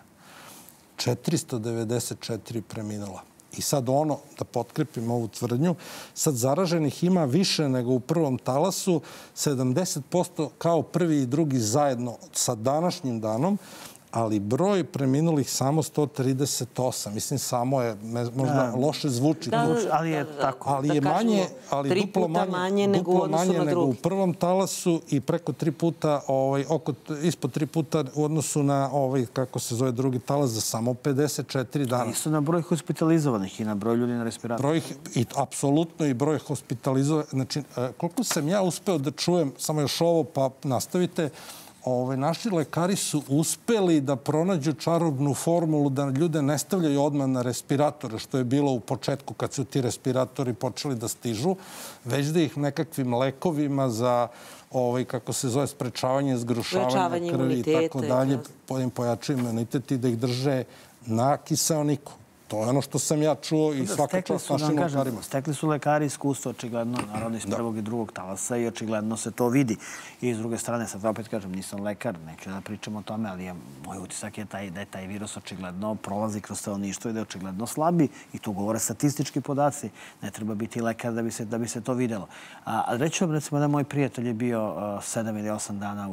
494 preminula. I sad da potkrepim ovu tvrdnju, sad zaraženih ima više nego u prvom talasu, 70% kao prvi i drugi zajedno sa današnjim danom, ali broj preminulih samo 138. Mislim, samo je, možda loše zvuči. Ali je tako. Ali je manje, ali duplo manje nego u prvom talasu i preko 3 puta, ispod 3 puta u odnosu na kako se zove drugi talas za samo 54 dana. Isto na broj hospitalizovanih i na broj ljudi na respiratoru. Apsolutno i broj hospitalizovanih. Znači, koliko sam ja uspeo da čujem, samo još ovo pa nastavite, naši lekari su uspeli da pronađu čarobnu formulu da ljude ne stavljaju odmah na respiratore, što je bilo u početku kad su ti respiratori počeli da stižu, već da ih nekakvim lekovima za, kako se zove, sprečavanje zgrušavanja krvi i tako dalje, pojačaju imunitet i da ih drže na kiseoniku. To je ono što sam ja čuo i svaka čast našim lekarima. Stekli su lekari iskustvo, očigledno, naravno iz prvog i drugog talasa i očigledno se to vidi. I s druge strane, sad opet kažem, nisam lekar, neću da pričam o tome, ali moj utisak je da je taj virus očigledno prolazi kroz stanovništvo i da je očigledno slabi. I tu govore statistički podaci. Ne treba biti lekar da bi se to videlo. A reći vam, recimo, da moj prijatelj je bio 7 ili 8 dana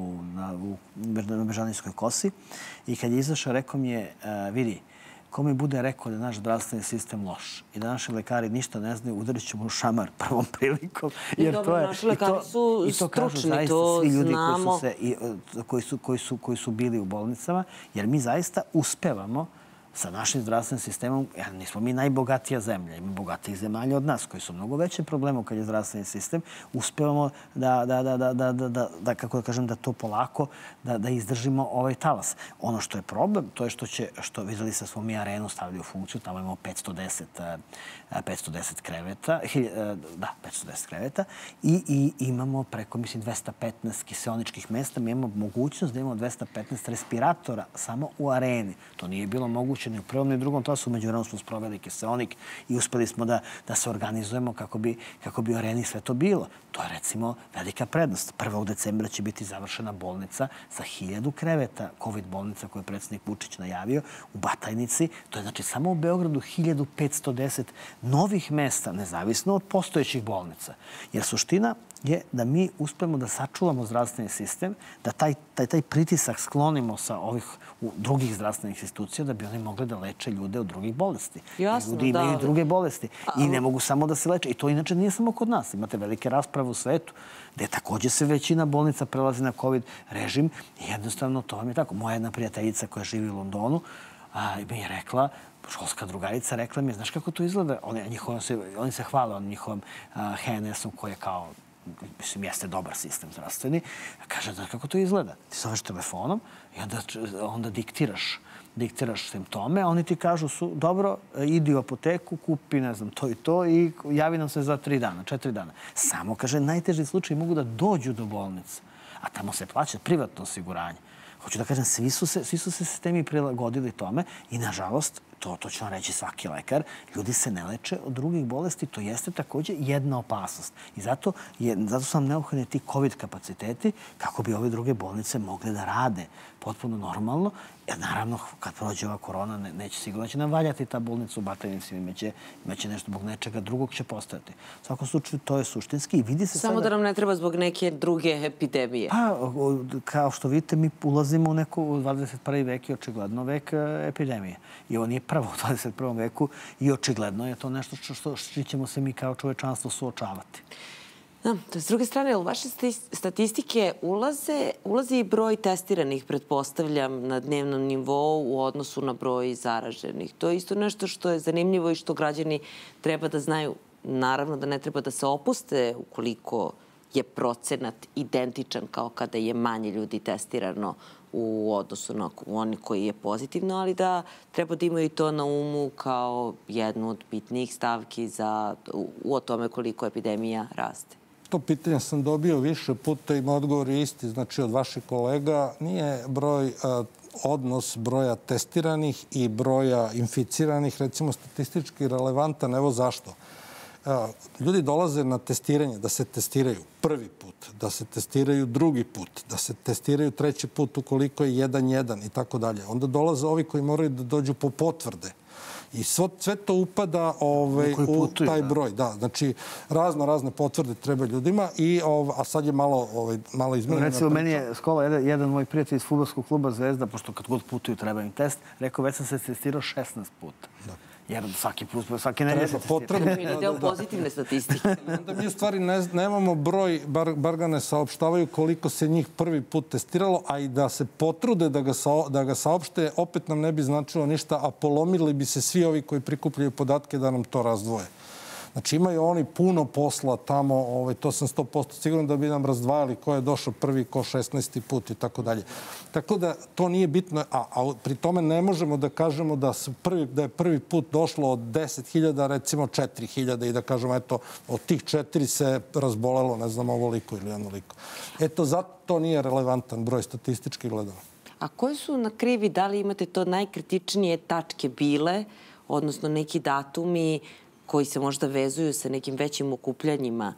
na Bežanijskoj kosi i kad je izašao, rekao mi je, vidi, ko mi bude rekao da je naš zdravstveni sistem loš i da naši lekari ništa ne znaju, udarit ćemo u šamar prvom prilikom. Dobro, naši lekari su stručni, to znamo. Koji su bili u bolnicama, jer mi zaista uspevamo sa našim zdravstvenim sistemom, nismo mi najbogatija zemlja, ima bogatijih zemalja od nas koji su mnogo veće probleme kad je zdravstveni sistem, uspevamo da kako da kažem, da to polako, da izdržimo ovaj talas. Ono što je problem, to je što videli se smo mi arenu stavili u funkciju, tamo imamo 510 kreveta, 510 kreveta i imamo preko, mislim, 215 kiseoničkih mesta. Mi imamo mogućnost da imamo 215 respiratora samo u areni. To nije bilo moguće ni u prvom ni u drugom talasu. Umeđu vremenu smo sproveli kiseonik i uspeli smo da se organizujemo kako bi u areni sve to bilo. To je, recimo, velika prednost. 1. decembra će biti završena bolnica sa 1000 kreveta, COVID bolnica koju je predsjednik Vučić najavio u Batajnici. To je, znači, samo u Beogradu 1510 novih mesta, nezavisno od postojećih bolnica. Jer suština je da mi uspemo da sačuvamo zdravstveni sistem, da taj pritisak sklonimo sa ovih drugih zdravstvenih institucija da bi oni mogli da leče ljude od drugih bolesti. Jasno, ljudi imaju druge bolesti i ne mogu samo da se leče. I to inače nije samo kod nas. Imate velike rasprave u svetu gde takođe se većina bolnica prelazi na COVID režim i jednostavno to vam je tako. Moja jedna prijateljica koja živi u Londonu mi je rekla, školska drugarica, rekla mi je, znaš kako to izgleda? Oni se hvale njihovom HNS-om koji je kao, mislim, jeste dobar sistem zdravstveni. Kaže, znaš kako to izgleda? Ti zoveš telefonom i onda diktiraš simptome, a oni ti kažu, dobro, idi u apoteku, kupi, ne znam, to i to i javi nam se za 3 dana, 4 dana. Samo, kaže, najteži slučaj mogu da dođu do bolnice, a tamo se plaća privatno osiguranje. Hoću da kažem, svi su se sistemi prilagodili tome i, nažalost, to će vam reći svaki lekar, ljudi se ne leče od drugih bolesti, to jeste takođe jedna opasnost. I zato su nam neophodni ti COVID kapaciteti kako bi ove druge bolnice mogle da rade potpuno normalno. Jer naravno, kad prođe ova korona, neće sigurno će nam valjati ta bolnica u Batajnici, imaće nešto zbog nečega drugog će postojati. U svakom slučaju, to je suštinski i vidi se samo da nam ne treba zbog neke druge epidemije. Pa, kao što vidite, mi ulazimo u neku 21. vek i očigledno vek epidemije. I ovo nije prvo u 21. veku i očigledno je to nešto što ćemo se mi kao čovečanstvo suočavati. S druge strane, u vaše statistike ulazi i broj testiranih, pretpostavljam, na dnevnom nivou u odnosu na broj zaraženih. To je isto nešto što je zanimljivo i što građani treba da znaju. Naravno da ne treba da se opuste ukoliko je procenat identičan kao kada je manje ljudi testirano u odnosu na oni koji je pozitivno, ali da treba da imaju to na umu kao jednu od bitnijih stavki o tome koliko epidemija raste. To pitanje sam dobio više puta i moj odgovor je isti. Znači, od vaših kolega nije odnos broja testiranih i broja inficiranih, recimo, statistički relevantan. Evo zašto. Ljudi dolaze na testiranje, da se testiraju prvi put, da se testiraju drugi put, da se testiraju treći put ukoliko je 1-1 i tako dalje. Onda dolaze ovi koji moraju da dođu po potvrde. I sve to upada u taj broj. Da, znači, razne potvrde treba ljudima, a sad je malo izmenjeno. Recimo, meni je Skola, jedan moj prijatelj iz fudbalskog kluba Zvezda, pošto kad god putuju treba im test, rekao, već sam se testirao 16 puta. Jer svaki nedelje se testirao. To je deo pozitivne statistike. Onda mi u stvari nemamo broj, bar ga ne saopštavaju koliko se njih prvi put testiralo, a i da se potrude da ga saopšte, opet nam ne bi značilo ništa, a polomili bi se svi ovi koji prikupljaju podatke da nam to razdvoje. Znači, imaju oni puno posla tamo, to sam 100% siguran da bi nam razdvajali ko je došao prvi, ko 16. put i tako dalje. Tako da to nije bitno, a pri tome ne možemo da kažemo da je prvi put došlo od 10.000, recimo 4.000 i da kažemo, eto, od tih 4 se razbolelo, ne znam, ovoliko ili onoliko. Eto, zato to nije relevantan broj statistički gledano. A koji su na krivi, da li imate to najkritičnije tačke bile, odnosno neki datumi koji se možda vezuju sa nekim većim okupljanjima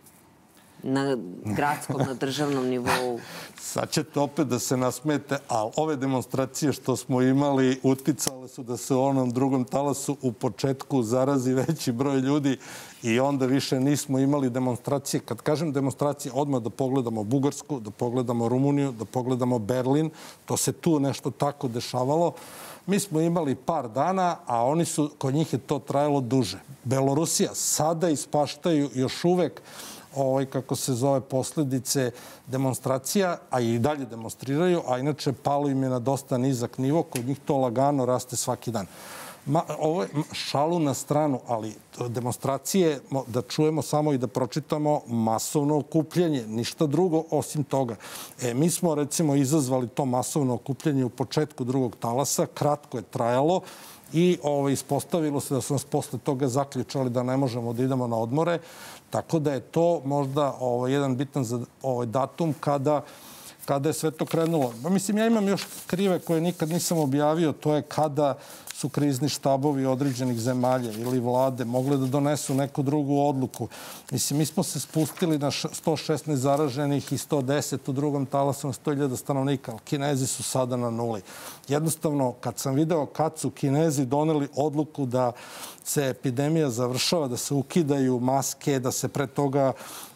na gradskom, na državnom nivou? Sad ćete opet da se nasmete, ali ove demonstracije što smo imali uticale su da se u onom drugom talasu u početku zarazi veći broj ljudi i onda više nismo imali demonstracije. Kad kažem demonstracije, odmah da pogledamo Bugarsku, da pogledamo Rumuniju, da pogledamo Berlin. To se tu nešto tako dešavalo. Mi smo imali par dana, a kod njih je to trajalo duže. Belorusija sada ispaštaju još uvek kako se zove, posljedice demonstracija, a i dalje demonstriraju, a inače palo im je na dosta nizak nivo, kod njih to lagano raste svaki dan. Ovo je šalu na stranu, ali demonstracije, da čujemo samo i da pročitamo, masovno okupljanje, ništa drugo osim toga. Mi smo, recimo, izazvali to masovno okupljanje u početku drugog talasa, kratko je trajalo i ispostavilo se da su nas posle toga zaključali da ne možemo da idemo na odmore, tako da je to možda jedan bitan datum kada je sve to krenulo. Mislim, ja imam još krive koje nikad nisam objavio, to je kada su krizni štabovi određenih zemalja ili vlade mogle da donesu neku drugu odluku. Mislim, mi smo se spustili na 116 zaraženih i 110 u drugom talasu na 100.000 stanovnika, ali Kinezi su sada na 0. Jednostavno, kad sam video kad su Kinezi doneli odluku da se epidemija završava, da se ukidaju maske, da se pre toga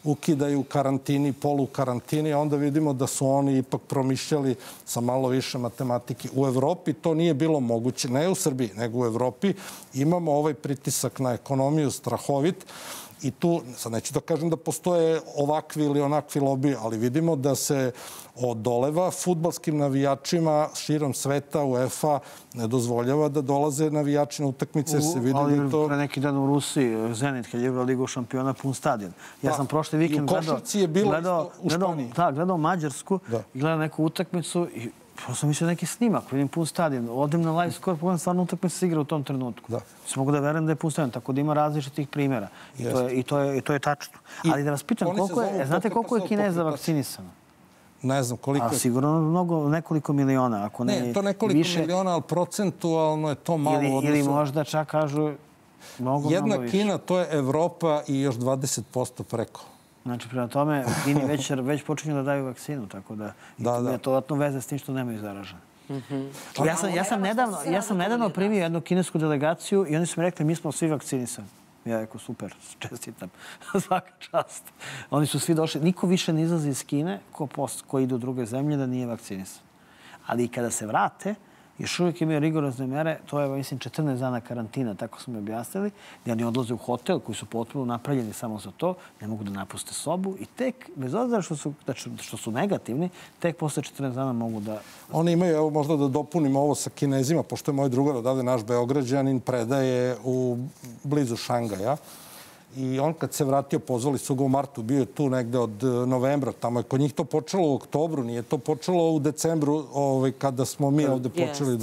ukidaju karantini, polukarantini, a onda vidimo da su oni ipak promišljali sa malo više matematike. U Evropi to nije bilo moguće, ne u Srbiji, nego u Evropi. Imamo ovaj pritisak na ekonomiju strahovit. I tu, sad neću da kažem da postoje ovakvi ili onakvi lobiji, ali vidimo da se odoleva fudbalskim navijačima širom sveta, UEFA ne dozvoljava da dolaze navijači na utakmice. Ali pre neki dan u Rusiji, Zenit, kad je igrao Ligu šampiona, pun stadion. Ja sam prošli vikend gledao Mađarsku i gledao neku utakmicu i sam mislio neki snimak, vidim pun stadion. Odem na live score, pogledam stvarno utakmicu se igra u tom trenutku. Se mogu da verujem da je pun stadion, tako da ima različitih primjera. I to je tačno. Ali da vas pitam, znate koliko je Kineza vakcinisano? Ne znam koliko je. Sigurno nekoliko miliona, ako ne više. Ne, to nekoliko miliona, ali procentualno je to malo odnosno. Ili možda čak kažu mnogo više. Jedna Kina, to je Evropa i još 20% preko. Znači, prema tome, u Kini već počinju da daju vakcinu, tako da je to dodatno veze s tim što nemaju zaražene. Ja sam nedavno primio jednu kinesku delegaciju i oni su mi rekli, mi smo svi vakcinisani. Ja rekao, super, čestitam, svaka čast. Oni su svi došli, niko više ne izlazi iz Kine ko ide u druge zemlje da nije vakcinisan. Ali i kada se vrate, još uvijek imaju rigorozne mere, to je, mislim, 14 dana karantina, tako smo mi objasnili, gdje oni odlaze u hotel koji su potpuno napravljeni samo za to, ne mogu da napuste sobu i tek, bez obzira što su negativni, tek posle 14 dana mogu da... Oni imaju, evo možda da dopunimo ovo sa Kinezima, pošto je moj drugar odavde, naš Beograđanin, predaje u blizu Šangaja. I on kad se vratio, pozvali su ga u martu, bio je tu negde od novembra, tamo je kod njih to počelo u oktobru, nije to počelo u decembru kada smo mi ovde počeli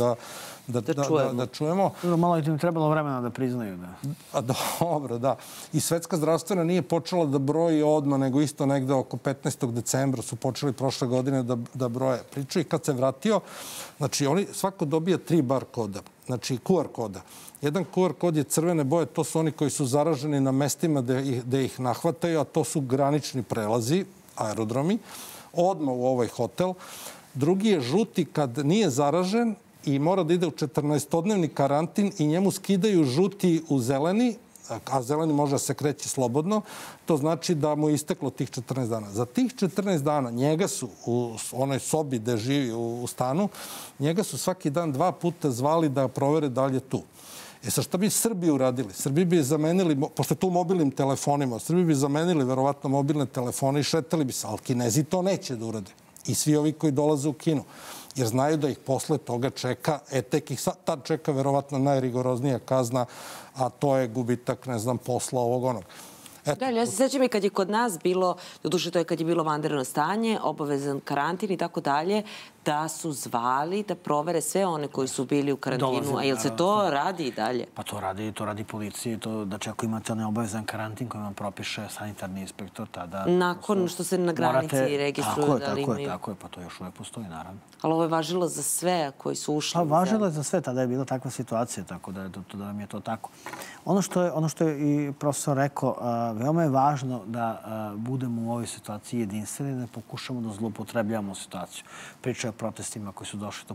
da čujemo. Malo im trebalo vremena da priznaju. Dobro, da. I Svetska zdravstvena nije počela da broji odmah, nego isto negde oko 15. decembra su počeli prošle godine da broje priču. I kad se vratio, znači svako dobija 3 bar koda, znači QR koda. Jedan QR kod je crvene boje, to su oni koji su zaraženi na mestima gde ih nahvataju, a to su granični prelazi, aerodromi, odmah u ovaj hotel. Drugi je žuti kad nije zaražen i mora da ide u 14-dnevni karantin i njemu skidaju žuti u zeleni, a zeleni može da se kreće slobodno. To znači da mu je isteklo tih 14 dana. Za tih 14 dana njega su u onoj sobi gde živi u stanu, njega su svaki dan 2 puta zvali da provere da li je tu. Sad šta bi Srbi uradili? Srbi bi zamenili, pošto je tu mobilnim telefonima, Srbi bi zamenili verovatno mobilne telefone i šetali bi se, ali Kinezi to neće da urade. I svi ovi koji dolaze u Kinu. Jer znaju da ih posle toga čeka, tek ih tad čeka verovatno najrigoroznija kazna, a to je gubitak, ne znam, posla ovog onog. Da, ja se sećam i kad je kod nas bilo, doduše to je kad je bilo vanredno stanje, obavezan karantin i tako dalje, da su zvali da provere sve one koji su bili u karantinu. A jel se to radi i dalje? Pa to radi policija. Znači ako imate neobavezan karantin koji vam propiše sanitarni inspektor, tada... Nakon što se na granici registruju da li imaju... Tako je, pa to još uvijek postoji, naravno. Ali ovo je važilo za sve koji su ušli. Pa važilo je za sve, tada je bila takva situacija, tako da nam je to tako. Ono što je i profesor rekao, veoma je važno da budemo u ovoj situaciji jedinstveni, da pokušamo da zloupotrebljavamo situaciju. Priča o protestima koji su došli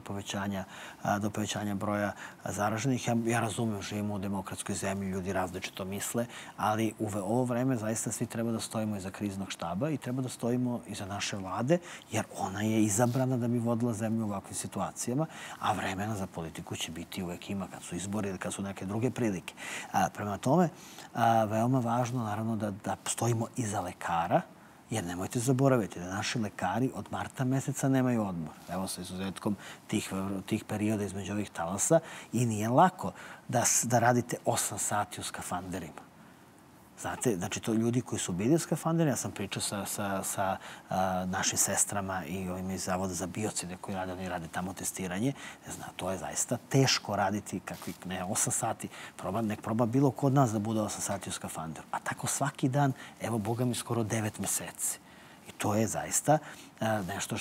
do povećanja broja zaraženih. Ja razumem, živimo u demokratskoj zemlji, ljudi različito misle, ali u ovo vreme zaista svi treba da stojimo iza kriznog štaba i treba da stojimo iza naše vlade, jer ona je izabrana da bi vodila zemlju u ovakvim situacijama, a vremena za politiku će biti uvek ima kad su izbori ili kad su neke druge prilike. Prema tome, veoma važno, naravno, da stojimo iza lekara, jer nemojte zaboraviti da naši lekari od marta meseca nemaju odmor. Evo sa izuzetkom tih perioda između ovih talasa i nije lako da radite 8 sati u skafanderima. Znate, znači to ljudi koji su bili u skafanderima, ja sam pričao sa našim sestrama i ovim iz Zavoda za biocide koji oni rade tamo testiranje. To je zaista teško raditi, 8 sati. Nek proba bilo ko od nas da bude 8 sati u skafanderu. A tako svaki dan, evo, Boga mi, skoro 9 meseci. I to je zaista nešto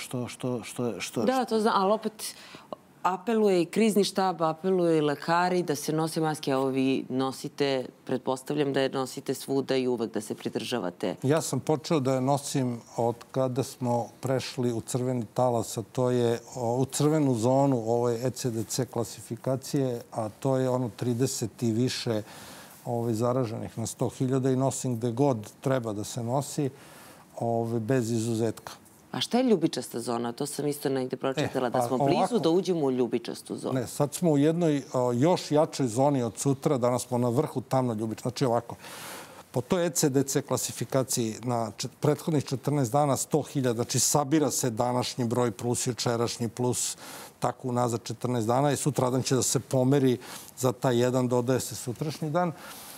što... Da, to znam, ali opet apeluje i krizni štab, apeluje i lekari da se nose maske. Evo vi nosite, pretpostavljam da je nosite svuda i uvek da se pridržavate. Ja sam počeo da je nosim od kada smo prešli u crveni talas, a to je u crvenu zonu ove ECDC klasifikacije, a to je ono 30 i više zaraženih na 100.000 i nosim gde god treba da se nosi, bez izuzetka. A šta je ljubičasta zona? To sam isto negde pročitala, da smo blizu da uđemo u ljubičastu zonu. Ne, sad smo u jednoj još jačoj zoni od sutra, danas smo na vrhu tamno ljubičasta. Znači ovako, po toj ECDC klasifikaciji na prethodnih 14 dana 100.000, znači sabira se današnji broj plus jučerašnji plus tako unazad 14 dana i sutradan će da se pomeri za taj jedan, dodaje se sutrašnji dan.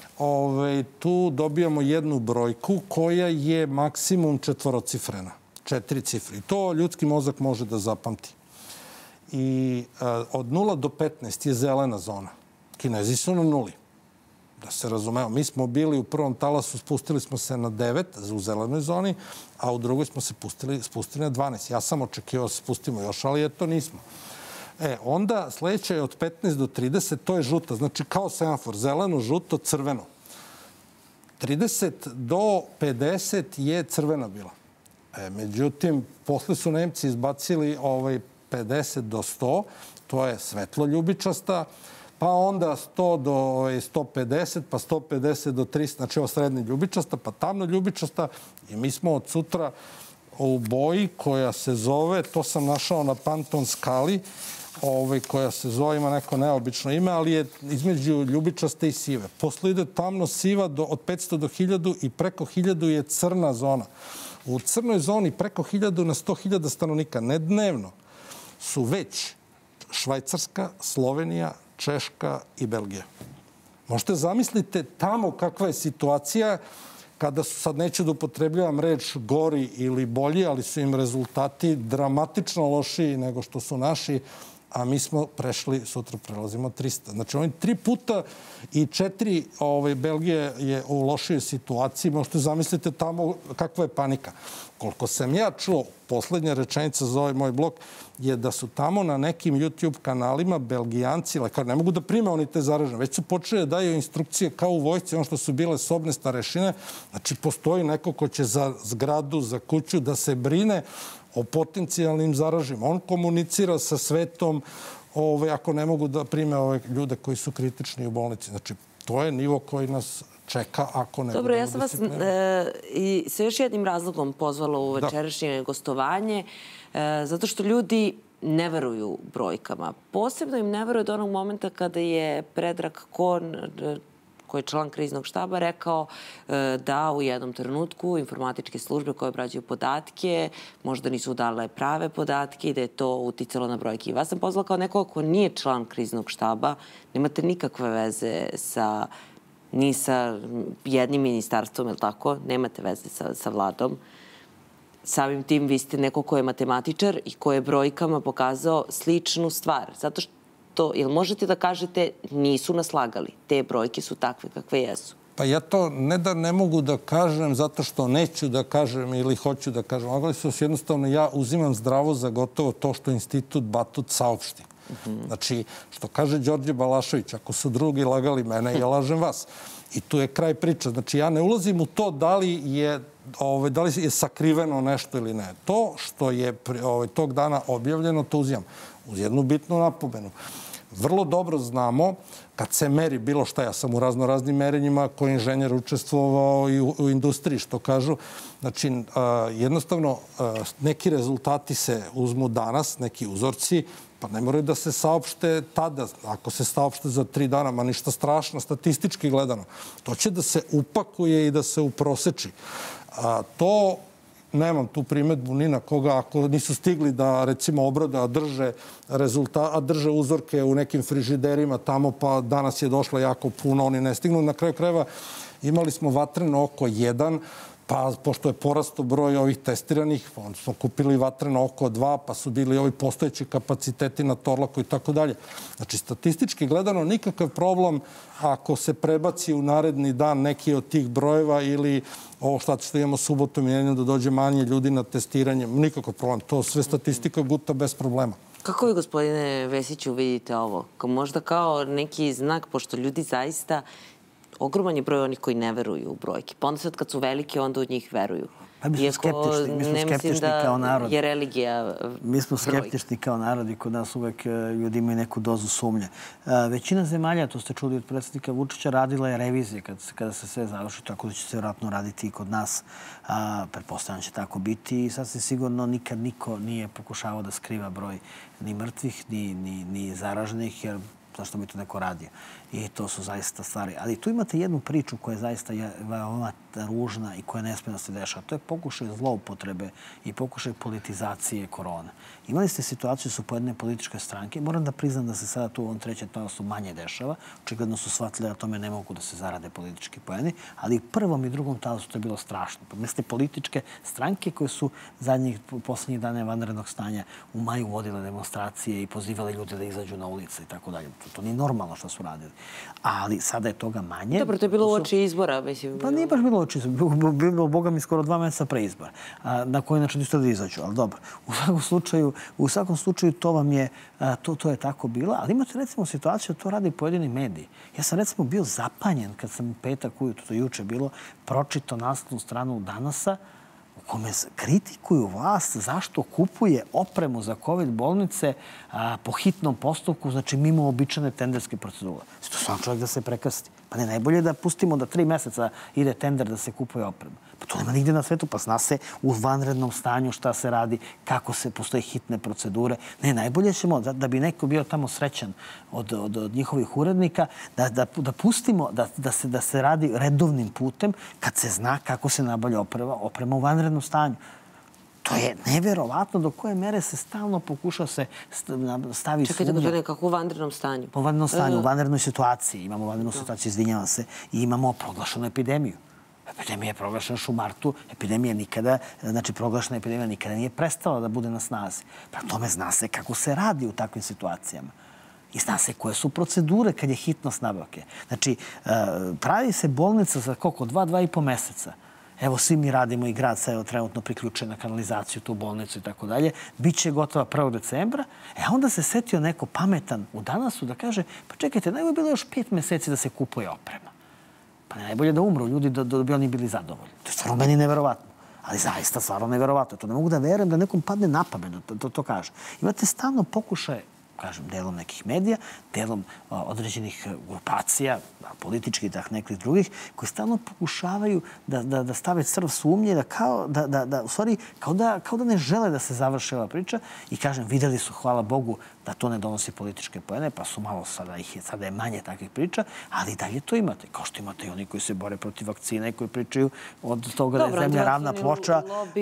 Tu dobijamo jednu brojku koja je maksimum četvorocifrena. 4 cifre. I to ljudski mozak može da zapamti. I od 0 do 15 je zelena zona. Kinezi su na 0. Da se razumemo. Mi smo bili u prvom talasu, spustili smo se na 9 u zelenoj zoni, a u drugoj smo se spustili na 12. Ja sam očekivao da se spustimo još, ali eto nismo. Onda sledeća je od 15 do 30, to je žuta. Znači kao semafor, zeleno, žuto, crveno. 30 do 50 je crvena bila. Međutim, posle su Nemci izbacili 50 do 100, to je svetlo ljubičasta, pa onda 100 do 150, pa 150 do 300, znači ovo srednje ljubičasta, pa tamno ljubičasta i mi smo od sutra u boji koja se zove, to sam našao na Panton skali, koja se zove, ima neko neobično ime, ali je između ljubičaste i sive. Posle ide tamno siva od 500 do 1000 i preko 1000 je crna zona. U crnoj zoni preko 1000 na 100.000 stanovnika, ne dnevno, su već Švajcarska, Slovenija, Češka i Belgija. Možete zamislite tamo kakva je situacija kada su, sad neću da upotrebljavam reč gori ili bolji, ali su im rezultati dramatično lošiji nego što su naši, a mi smo prešli, sutra prelazimo 300. Znači, ovim 3 puta i 4 Belgije je u lošoj situaciji. Možete zamislite tamo kakva je panika. Koliko sam ja čuo, poslednja rečenica za ovaj moj blog je da su tamo na nekim YouTube kanalima Belgijanci, lekari, ne mogu da prime oni te zaražene, već su počeli da daju instrukcije kao u vojsci, ono što su bile sobne starešine. Znači, postoji neko ko će za zgradu, za kuću da se brine o potencijalnim zaražima. On komunicira sa svetom ako ne mogu da prime ove ljude koji su kritični u bolnici. Znači, to je nivo koji nas čeka ako ne budemo disciplinirani. Dobro, ja sam vas i sa još jednim razlogom pozvala u večerašnje gostovanje, zato što ljudi ne veruju brojkama. Posebno im ne veruju od onog momenta kada je Predrag Kon, koji je član kriznog štaba, rekao da u jednom trenutku informatičke službe koje obrađuju podatke možda nisu dale prave podatke i da je to uticalo na brojke. I vas sam pozvala kao neko ko nije član kriznog štaba, nemate nikakve veze ni sa jednim ministarstvom, je li tako? Nemate veze sa vladom. Samim tim vi ste neko ko je matematičar i ko je brojkama pokazao sličnu stvar. Zato što jel možete da kažete nisu nas lagali? Te brojke su takve kakve jesu. Pa ja to ne mogu da kažem zato što neću da kažem ili hoću da kažem. Lagali su jednostavno, ja uzimam zdravo za gotovo to što Institut Batut saopšti. Znači, što kaže Đorđe Balašević, ako su drugi lagali mene, ja lažem vas. I tu je kraj priča. Znači, ja ne ulazim u to da li je sakriveno nešto ili ne. To što je tog dana objavljeno, to uzimam. Uz jednu bitnu napomenu. Vrlo dobro znamo, kad se meri bilo šta, ja sam u raznoraznim merenjima koji inženjer učestvovao i u industriji, što kažu. Znači, jednostavno, neki rezultati se uzmu danas, neki uzorci, pa ne moraju da se saopšte tada. Ako se saopšte za 3 dana, ma ništa strašno, statistički gledano. To će da se upakuje i da se uproseči. To nemam tu primetbu ni na koga. Ako nisu stigli da, recimo, obrade, a drže uzorke u nekim frižiderima tamo, pa danas je došlo jako puno, oni ne stignu. Na kraju krajeva imali smo vatreno oko 1, pa pošto je porastao broj ovih testiranih, onda smo kupili vatreno oko 2, pa su bili ovi postojeći kapaciteti na Torlaku i tako dalje. Znači, statistički gledano, nikakav problem ako se prebaci u naredni dan neki od tih brojeva ili ovo što imamo subotom i nedeljom da dođe manje ljudi na testiranje. Nikakav problem. To sve statistika guta bez problema. Kako vi, gospodine Vesiću, vidite ovo? Možda kao neki znak, pošto ljudi zaista ogroman je broj onih koji ne veruju u brojke. Pa onda sad kad su velike, onda u njih veruju. Mi smo skeptični kao narod. Je religija Mi smo skeptični kao narod i kod nas uvek ljudi imaju neku dozu sumnje. Većina zemalja, to ste čuli od predsjednika Vučića, radila je revizije kada se sve završi, tako da će se vjerojatno raditi i kod nas. Pretpostavljam će tako biti i sasvim sigurno nikad niko nije pokušavao da skriva broj ni mrtvih, ni zaraženih, jer zašto bi to neko radio. I to su zaista stvari. Ali tu imate jednu priču koja je zaista veoma ružna i koja ne smije da se dešava. To je pokušaj zloupotrebe i pokušaj politizacije korona. Imali ste situaciju su pojedine političke stranke. Moram da priznam da se sada tu u ovom trećem talasu manje dešava. Očigledno su shvatili da tome ne mogu da se zarade politički poeni. Ali u prvom i drugom talasu to je bilo strašno. Mislite političke stranke koje su poslednjih dana vanrednog stanja u maju vodile demonstracije i pozivale ljude da izađu na ulice i tako dalje. To nije normalno što su radili. Ali sada je toga manje. Dobro, to je bilo uoči izbora, mislim. Pa nije baš bilo uoči izbora. Bilo, boga mi, skoro 2 mjeseca pre izbora. Na koji način isto da izađu. Ali dobro, u svakom slučaju to vam je, to je tako bilo. Ali imate recimo situaciju da to rade pojedini mediji. Ja sam recimo bio zapanjen kad sam u petak ujutru, to juče bilo, pročitao naslovnu stranu Danasa u kome kritikuju vlast zašto kupuje opremu za COVID bolnice po hitnom postupku, znači mimo običane tenderske procedure. To sam čovjek da se prekrsti. Pa ne, najbolje da pustimo da 3 mjeseca ide tender da se kupuje oprema. Pa to nema nigdje na svetu, pa zna se u vanrednom stanju šta se radi, kako se postoje hitne procedure. Ne, najbolje ćemo, da bi neko bio tamo srećan od njihovih urednika, da pustimo da se radi redovnim putem kad se zna kako se nabavlja oprema u vanrednom stanju. To je neverovatno do koje mere se stalno pokuša se stavi sumnja. Čekajte, gospodine, kako u vanrednom stanju? Po vanrednom stanju, u vanrednoj situaciji. Imamo vanrednu situaciju, izvinjavam se, i imamo proglašenu epidemiju. Epidemija je proglašena u martu, epidemija nikada, znači proglašena epidemija nikada nije prestala da bude na snazi. Prema tome zna se kako se radi u takvim situacijama. I zna se koje su procedure kad je hitnost nabavke. Znači, pravi se bolnica za koliko? 2,5 mjeseca. Evo, svi mi radimo i grad se trenutno priključuje na kanalizaciju, tu bolnicu i tako dalje. Biće gotova 1. decembra. Onda se setio neko pametan u Danasu da kaže, pa čekajte, najbolje je bilo još 5 mjeseci da se kupuje oprema. Pa najbolje da umru ljudi da bi oni bili zadovoljni. To je stvarno meni neverovatno. Ali zaista stvarno neverovatno. To ne mogu da verujem da nekom padne na pamet da to kaže. Imate stalno pokušaje, kažem, delom nekih medija, delom određenih grupacija, političkih i nekih drugih, koji stalno pokušavaju da stave crv sumnje, u stvari, kao da ne žele da se završi ova priča i, kažem, videli su, hvala Bogu, da to ne donosi političke poene, pa su malo sada je manje takvih priča, ali dalje to imate. Kao što imate i oni koji se bore protiv vakcine, koji pričaju od toga da je zemlja ravna ploča,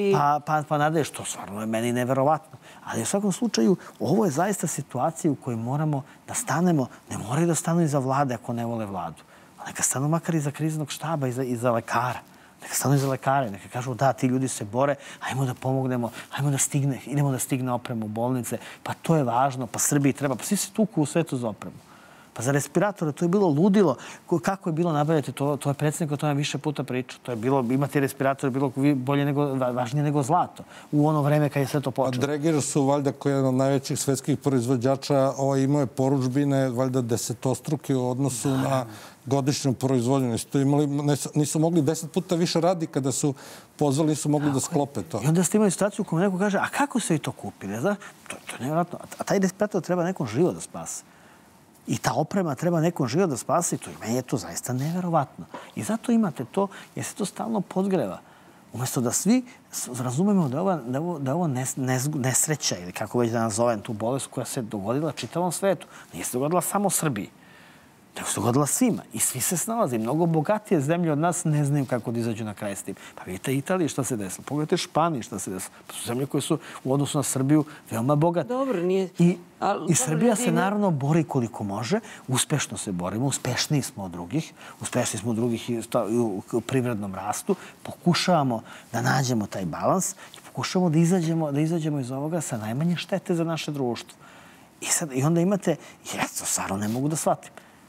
pa nadalje, što stvarno je meni neverovatno. Ali u svakom slučaju, ovo je zaista situacija u kojoj moramo da stanemo, ne moraju da stanu iza vlade ako ne vole vladu, a neka stanu makar iza kriznog štaba, iza lekara. Neka stanu iza lekare, neka kažu da, ti ljudi se bore, ajmo da pomognemo, idemo da stigne opremu u bolnice, pa to je važno, pa Srbiji treba, pa svi se tuku u svetu za opremu. Pa za respiratore to je bilo ludilo. Kako je bilo nabavljati, to je predsjednik o tome više puta pričao. To je bilo, imati respiratore bilo važnije nego zlato u ono vreme kad je sve to počelo. Dräger su, valjda, koji je jedan od najvećih svetskih proizvođača, imao je porudžbine, valjda, 10-struke u odnosu na godišnju proizvodnju. Nisu mogli 10 puta više radi kada su pozvali, nisu mogli da sklope to. I onda ste imali situaciju u kojoj neko kaže, a kako se i to kupili? To je nevjerojatno. A taj respirator treba nekom život da spase. I ta oprema treba nekom život da spasi. Meni je to zaista neverovatno. I zato imate to, jer se to stalno podgreva. Umjesto da svi razumemo da je ovo nesreća, ili kako već da nazovem tu bolest koja se dogodila čitavom svetu. Nije se dogodila samo Srbiji. Nego se dogodila svima. I svi se snalaze. Mnogo bogatije zemlje od nas ne znaju kako da izađu na kraj s tim. Pa vidite Italiji šta se desilo. Pogledajte Španiji šta se desilo. Pa su zemlje koje su u odnosu na Srbiju veoma bogate. Dobro, nije... I Srbija se naravno bori koliko može. Uspešno se borimo. Uspešniji smo od drugih. Uspešniji smo od drugih u privrednom rastu. Pokušavamo da nađemo taj balans i pokušavamo da izađemo iz ovoga sa najmanje štete za naše društvo. I onda imate... Ja to stvarno ne mogu da shvatim.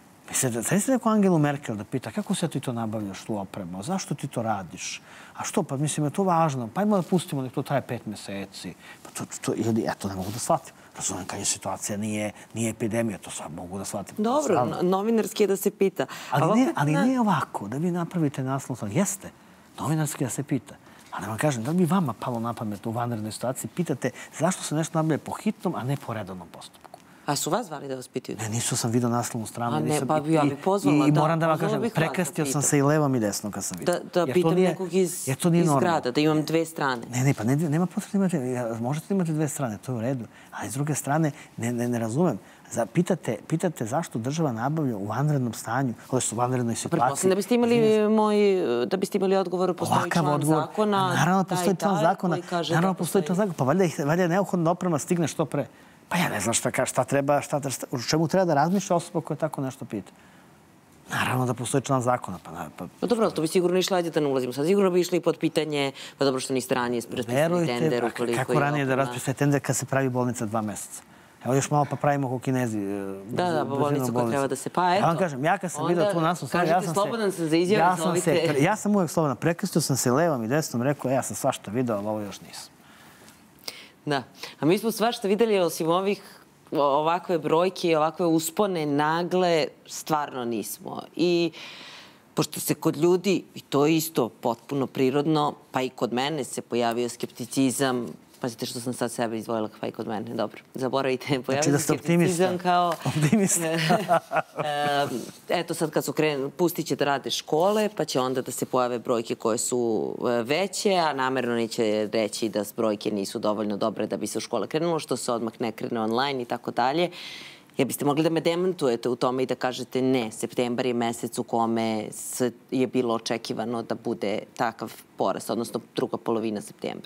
Sad neko Angelu Merkel da pita kako se ti to nabavljaš tu opremu, zašto ti to radiš? A što, pa mislim je to važno, pa ajmo da pustimo nek to traje 5 mjeseci. Ja to ne mogu da shvatim. Razumijem kad je situacija, nije epidemija, to sad mogu da shvatim. Dobro, novinarski je da se pita. Ali nije ovako, da vi napravite naslov, jeste, novinarski da se pita. A da vam kažem, da li bi vama palo na pamet u vanrednoj situaciji, pitate zašto se nešto nabavlja po hitnom, a ne po redovnom postupku? A su vas zvali da vas pitaju? Ne, nisu, sam vidio naslovnu stranu. A ne, pa ja bih pozvala. I moram da vam kažem, prekrstio sam se i levom i desnom kad sam vidio. Da pitam nekog iz grada, da imam dve strane. Ne, pa nema potrebe da imate, možete da imate dve strane, to je u redu. Ali s druge strane, ne razumem. Pitate zašto država nabavlja u vanrednom stanju, odnosno u vanrednoj situaciji. Pretpostavljam da biste imali odgovor, postoji član zakona. Naravno, postoji član zakona. Naravno, postoji član zakona. Pa valjda je neophodno da oprema stigne što pre. Pa ja ne znam šta treba, u čemu treba da razmišlja osoba koja tako nešto pita. Naravno da postoji član zakona. Pa dobro, to bi sigurno išla, ajde da ne ulazimo sad. Sigurno bi išli pod pitanje, pa dobro što niste ranije raspisali tender. Kako ranije da raspisali tender kad se pravi bolnica 2 meseca? Evo još malo pa pravimo ko Kinezi. Da, bolnica koja treba da se... Pa eto. Ja vam kažem, ja kad sam vidio tu naslov... Kažete, slobodan sam za izjavu, zovite... Ja sam uvek slobodan. Prekrstio sam se levom i desnom, rekao, ja sam svašta video, ali ovo još nisam. Da. A mi smo svašta videli, osim ovakve brojke i ovakve uspone, nagle, stvarno nismo. I pošto se kod ljudi, i to je isto potpuno prirodno, pa i kod mene se pojavio skepticizam. Pazite što sam sad sebe izvojila, pa i kod mene. Dobro, zaboravite. Pojavio se skepticizam kao... Optimista. Eto sad kad su krenuli, pustit će da rade škole, pa će onda da se pojave brojke koje su veće, a namerno neće reći da brojke nisu dovoljno dobre da bi se u škole krenulo, što se odmah ne krene online i tako dalje. Ja biste mogli da me demantujete u tome i da kažete ne, septembar je mesec u kome je bilo očekivano da bude takav porast, odnosno druga polovina septembra.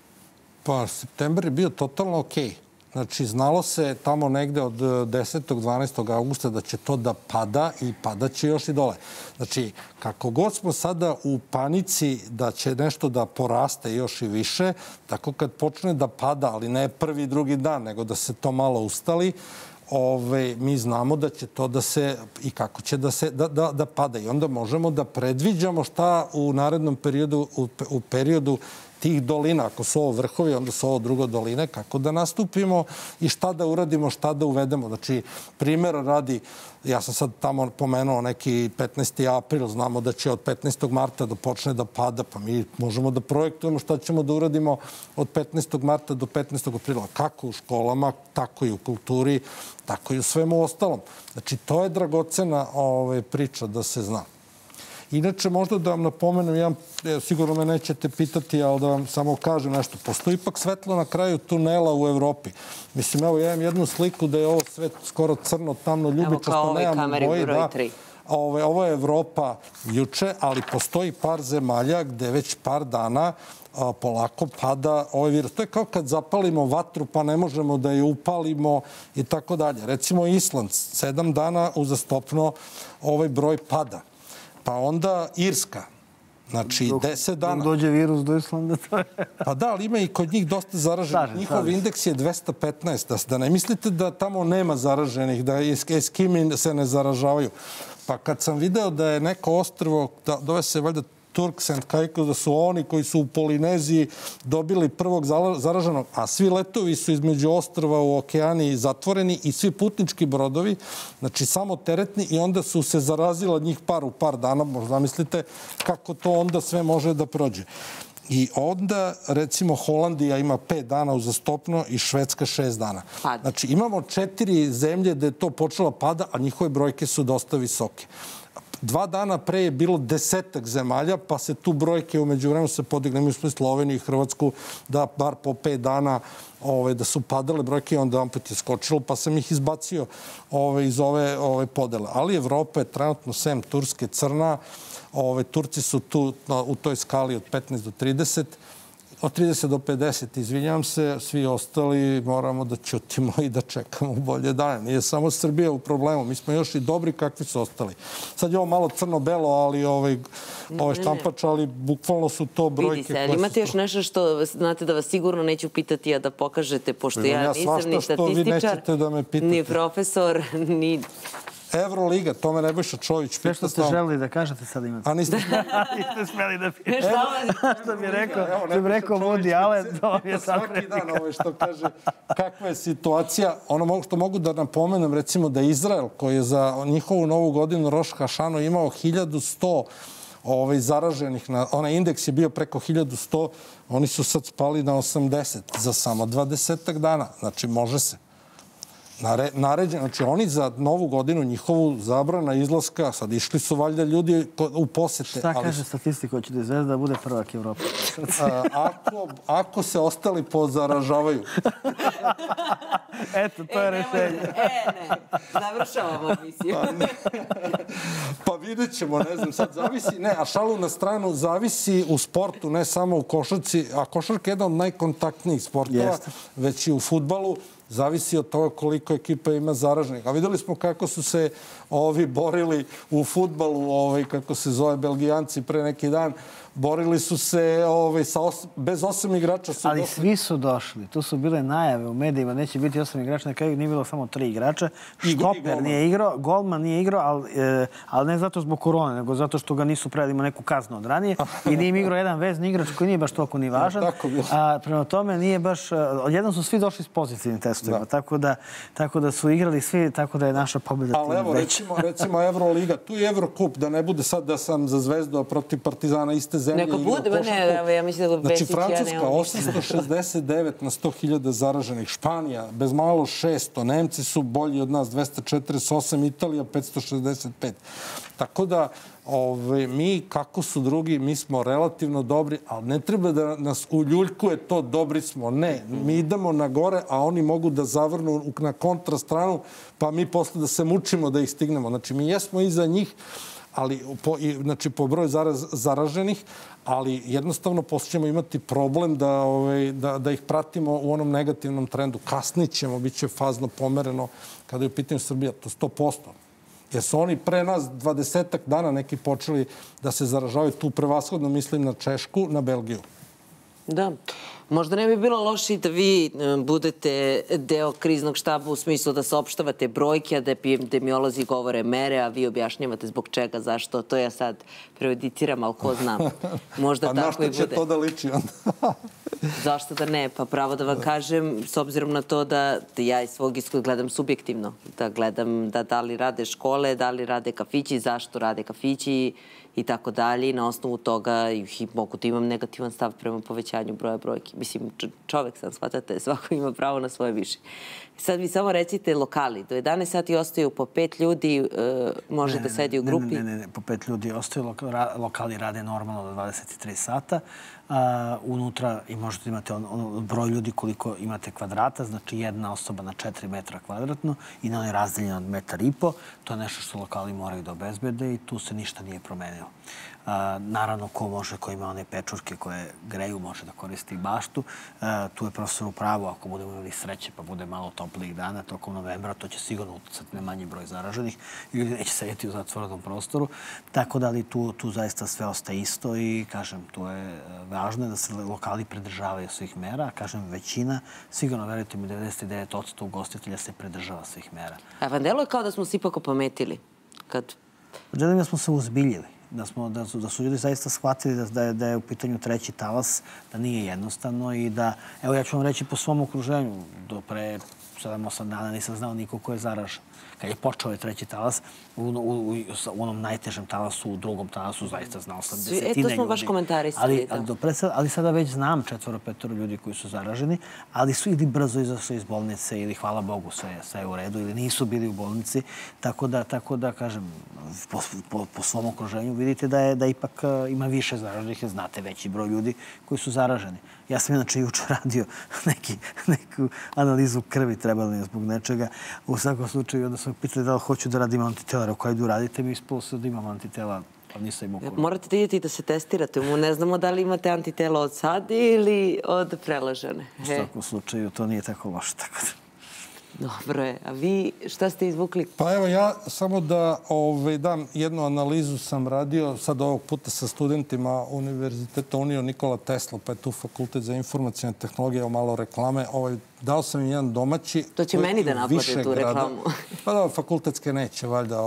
Pa, septembar je bio totalno okej. Znači, znalo se tamo negde od 10. 12. augusta da će to da pada i padaće još i dole. Znači, kako god smo sada u panici da će nešto da poraste još i više, tako kad počne da pada, ali ne prvi, drugi dan, nego da se to malo ustali, mi znamo da će to da se i kako će da pada. I onda možemo da predviđamo šta u narednom periodu, u periodu tih dolina, ako su ovo vrhovi, onda su ovo drugo doline, kako da nastupimo i šta da uradimo, šta da uvedemo. Znači, primjer radi, ja sam sad tamo pomenuo neki 15. april, znamo da će od 15. marta da počne da pada, pa mi možemo da projektujemo šta ćemo da uradimo od 15. marta do 15. aprila. Kako u školama, tako i u kulturi, tako i u svemu ostalom. Znači, to je dragocena priča da se zna. Inače, možda da vam napomenem, sigurno me nećete pitati, ali da vam samo kažem nešto. Postoji ipak svetlo na kraju tunela u Evropi. Mislim, evo, ja imam jednu sliku da je ovo sve skoro crno, tamno, ljubičasto, nemam boji. Ovo je Evropa juče, ali postoji par zemalja gde već par dana polako pada ovaj virus. To je kao kad zapalimo vatru pa ne možemo da je upalimo i tako dalje. Recimo Island, 7 dana uzastopno ovaj broj pada. Pa onda Irska, znači 10 dana. Dok dođe virus do Islanda, to je... Pa da, ali ima i kod njih dosta zaraženih. Njihov indeks je 215. Da ne mislite da tamo nema zaraženih, da Eskimi se ne zaražavaju. Pa kad sam video da je neko ostrvo, zove se valjda Turks and Caicos, da su oni koji su u Polineziji dobili prvog zaraženog, a svi letovi su između ostrva u okeani zatvoreni i svi putnički brodovi, znači samo teretni, i onda su se zarazila njih u par dana. Možda mislite kako to onda sve može da prođe. I onda, recimo, Holandija ima 5 dana uzastopno i Švedska 6 dana. Znači, imamo 4 zemlje gde je to počelo pada, a njihove brojke su dosta visoke. 2 dana pre je bilo 10 zemalja, pa se tu brojke umeđu vremenu se podigle. Mi smo i Sloveniju i Hrvatsku da bar po 5 dana da su padale brojke i onda jedan put je skočilo, pa sam ih izbacio iz ove podele. Ali Evropa je trenutno sem Turske crna. Turci su tu u toj skali od 15 do 30. Od 30 do 50, izvinjam se, svi ostali moramo da ćutimo i da čekamo bolje dane. Nije samo Srbija u problemu, mi smo još i dobri kakvi su ostali. Sad je ovo malo crno-belo, ali štampač, ali bukvalno su to brojke. Vidi se, ali imate još nešto što znate da vas sigurno neću pitati, a da pokažete, pošto ja nisam ni statističar, ni profesor, ni... Evroliga, to me Nebojša Čović pita. Sve što ste želeli da kažete, sad imate. A niste smeli da pitate. Što bi rekao Woody Allen, to vam je sad svaki dan što kaže kakva je situacija. Ono što mogu da napomenem, recimo da Izrael, koji je za njihovu novu godinu Roš Hašanu imao 1100 zaraženih. Onaj indeks je bio preko 1100, oni su sad spali na 80 za samo 20 dana. Znači, može se. Naređeno, znači oni za novu godinu njihovu zabrana izlaska, sad išli su valjda ljudi u posete. Šta kaže statistika, hoće da Zvezda bude prvak Evrope? Ako se ostali pozaražavaju. Eto, to je rešenje. Ne, završavamo emisiju. Pa vidjet ćemo, ne znam, sad zavisi, a šalu na stranu, zavisi u sportu, ne samo u košarci, a košarka je jedan od najkontaktnijih sportova, već i u fudbalu. Zavisi od toga koliko ekipa ima zaraženih. A videli smo kako su se ovi borili u fudbalu, kako se zove, Belgijanci pre neki dan. Borili su se bez 8 igrača. Ali svi su došli. Tu su bile najave u medijima. Neće biti 8 igrača. Na kraju nije bilo samo 3 igrača. Štoper nije igrao, golman nije igrao, ali ne zato zbog korone, nego zato što ga nisu predali, ima neku kaznu od ranije. I nije im igrao jedan vezni igrač koji nije baš toliko ni važan. Prema tome nije baš... Odjednom su svi došli s pozitivnim testovima. Tako da su igrali svi, tako da je naša pobjeda tim veća. Ali evo, recimo Euroliga. Tu je Evrokup, da ne bude sad da sam za Zvezdu protiv Partizana iste zemlje. Neko bude, ne, ja mislim da Besić ja nemam. Znači, Francuska 869 na 100.000 zaraženih. Španija, bez malo 600. Nemci su bolji od nas, 248. Italija, 565. Tako da, mi, kako su drugi, mi smo relativno dobri, ali ne treba da nas uljuljkuje to dobri smo. Ne, mi idemo na gore, a oni mogu da zavrnu na kontrastranu, pa mi posle da se mučimo da ih stignemo. Znači, mi jesmo iza njih, ali po broju zaraženih, ali jednostavno poslije ćemo imati problem da ih pratimo u onom negativnom trendu. Kasnit ćemo, bit će fazno pomereno kada je u pitanju Srbija. To 100%. Jer su oni pre nas 20 dana neki počeli da se zaražavaju. Tu prevashodno mislim na Češku, na Belgiju. Da. Možda ne bi bilo loše da vi budete deo kriznog štaba u smislu da saopštavate brojke, a da epidemiolozi govore mere, a vi objašnjavate zbog čega, zašto. To ja sad prejudiciram, ali ko znam. Možda tako i bude. A na što će to da liči onda? Zašto da ne? Pa pravo da vam kažem, s obzirom na to da ja iz svog iskustva gledam subjektivno. Da gledam da li rade škole, da li rade kafići, zašto rade kafići i tako dalje. I na osnovu toga mogu da imam negativan stav prema povećanju broja brojki. Mislim, čovek sam, shvatate, svako ima pravo na svoje više. Sad vi samo recite lokali. Do 11 sati ostaju po 5 ljudi, može da sedi u grupi? Ne, po 5 ljudi ostaju. Lokali rade normalno do 23 sata. Unutra i možete imati broj ljudi koliko imate kvadrata, znači jedna osoba na 4 metra kvadratno i na onaj razdeljen od 1,5 metra. To je nešto što lokali moraju da obezbede i tu se ništa nije promenilo. Naravno, ko ima one pečurke koje greju, može da koristi baštu. Tu je profesor u pravu, ako budemo imali sreće pa bude malo toplijih dana tokom novembra, to će sigurno utjecati na manji broj zaraženih. Ljudi neće sedjeti u zatvorenom prostoru. Tako da li tu zaista sve ostaje isto i, kažem, tu je važno da se lokali pridržavaju svih mera. Kažem, većina, sigurno, verujte mi, 99% ugostitelja se pridržava svih mera. A vam deluje kao da smo se ipak opametili? Želim da smo se uzbiljili. Da su ljudi zaista shvatili da je u pitanju treći talas, da nije jednostavno i da, evo ja ću vam reći po svom okruženju, do pre 7-8 dana nisam znao niko ko je zaražen. Kad je počeo treći talas, u onom najtežem talasu, u drugom talasu, zaista znao sam desetine ljudi. To smo baš komentarisali. Ali sada već znam 4-5 ljudi koji su zaraženi, ali su ili brzo izašli iz bolnice ili, hvala Bogu, sve je u redu, ili nisu bili u bolnici. Tako da, kažem, po svom okruženju vidite da ipak ima više zaraženih, jer znate veći broj ljudi koji su zaraženi. Ja sam inače jučer radio neku analizu krvi, trebalo je zbog nečega. U svakom slučaju, onda sam pitali da li hoću da radim antitela. Rekao, ajde uradite mi, ispalo se da imam antitela, pa nisam imao koronu. Morate da idete i da se testirate. Ne znamo da li imate antitela od sad ili od prelažene. U svakom slučaju, to nije tako loše, tako da. Dobro je. A vi šta ste izvukli? Pa evo, ja samo da dam jednu analizu sam radio sad ovog puta sa studentima Univerziteta Unio Nikola Tesla, pa je tu Fakultet za informacijne tehnologije, malo reklame. Dao sam im jedan domaći... To će meni da naplate tu reklamu. Pa da, fakultetske neće, valjda.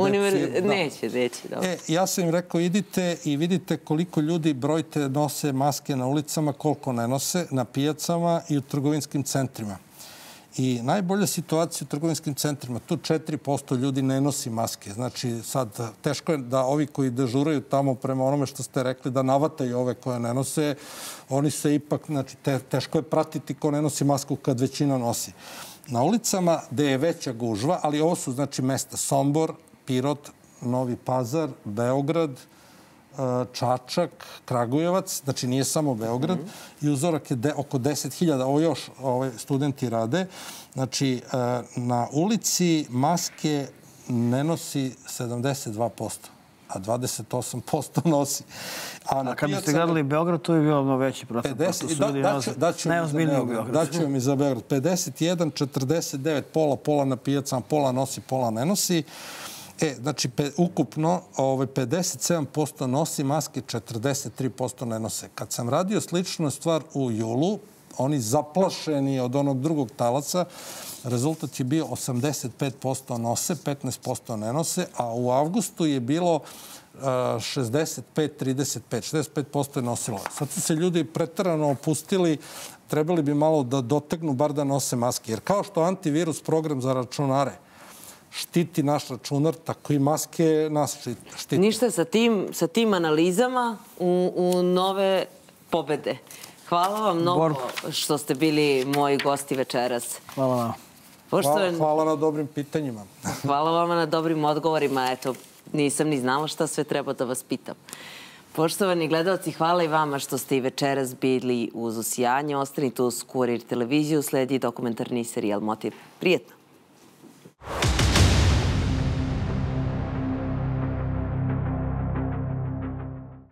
Neće, dobro. Ja sam im rekao, idite i vidite koliko ljudi brojite nose maske na ulicama, koliko ne nose, na pijacama i u trgovinskim centrima. I najbolja situacija u trgovinskim centrima, tu 4% ljudi ne nosi maske. Znači, sad, teško je da ovi koji dežuraju tamo prema onome što ste rekli, da navataju ove koje ne nose, oni se ipak, znači, teško je pratiti ko ne nosi masku kad većina nosi. Na ulicama gde je veća gužva, ali ovo su, znači, mesta Sombor, Pirot, Novi Pazar, Beograd, Čačak, Kragujevac, znači nije samo Beograd, i uzorak je oko 10.000, ovo još studenti rade. Znači, na ulici maske ne nosi 72%, a 28% nosi. A kad biste gledali Beograd, to je bilo veći procenat. Najozbiljniji u Beogradu. Daću vam i za Beograd. 51, 49, pola na pijacama, pola nosi, pola ne nosi. Znači, ukupno 57% nosi maske, 43% ne nose. Kad sam radio sličnu stvar u julu, oni zaplašeni od onog drugog talaca, rezultat je bio 85% nose, 15% ne nose, a u avgustu je bilo 65-35. 65% je nosilo. Sad su se ljudi preterano opustili, trebali bi malo da dotegnu, bar da nose maske. Jer kao što antivirus program za računare štiti naš računar, tako i maske nas štiti. Ništa sa tim analizama u nove pobede. Hvala vam mnogo što ste bili moji gosti večeras. Hvala vam. Hvala na dobrim pitanjima. Hvala vam na dobrim odgovorima. Eto, nisam ni znala šta sve treba da vas pitam. Poštovani gledalci, hvala i vama što ste i večeras bili uz Usijanje. Ostanite uz Kurir televiziju, sledi dokumentarni serijal Motiv. Prijetno!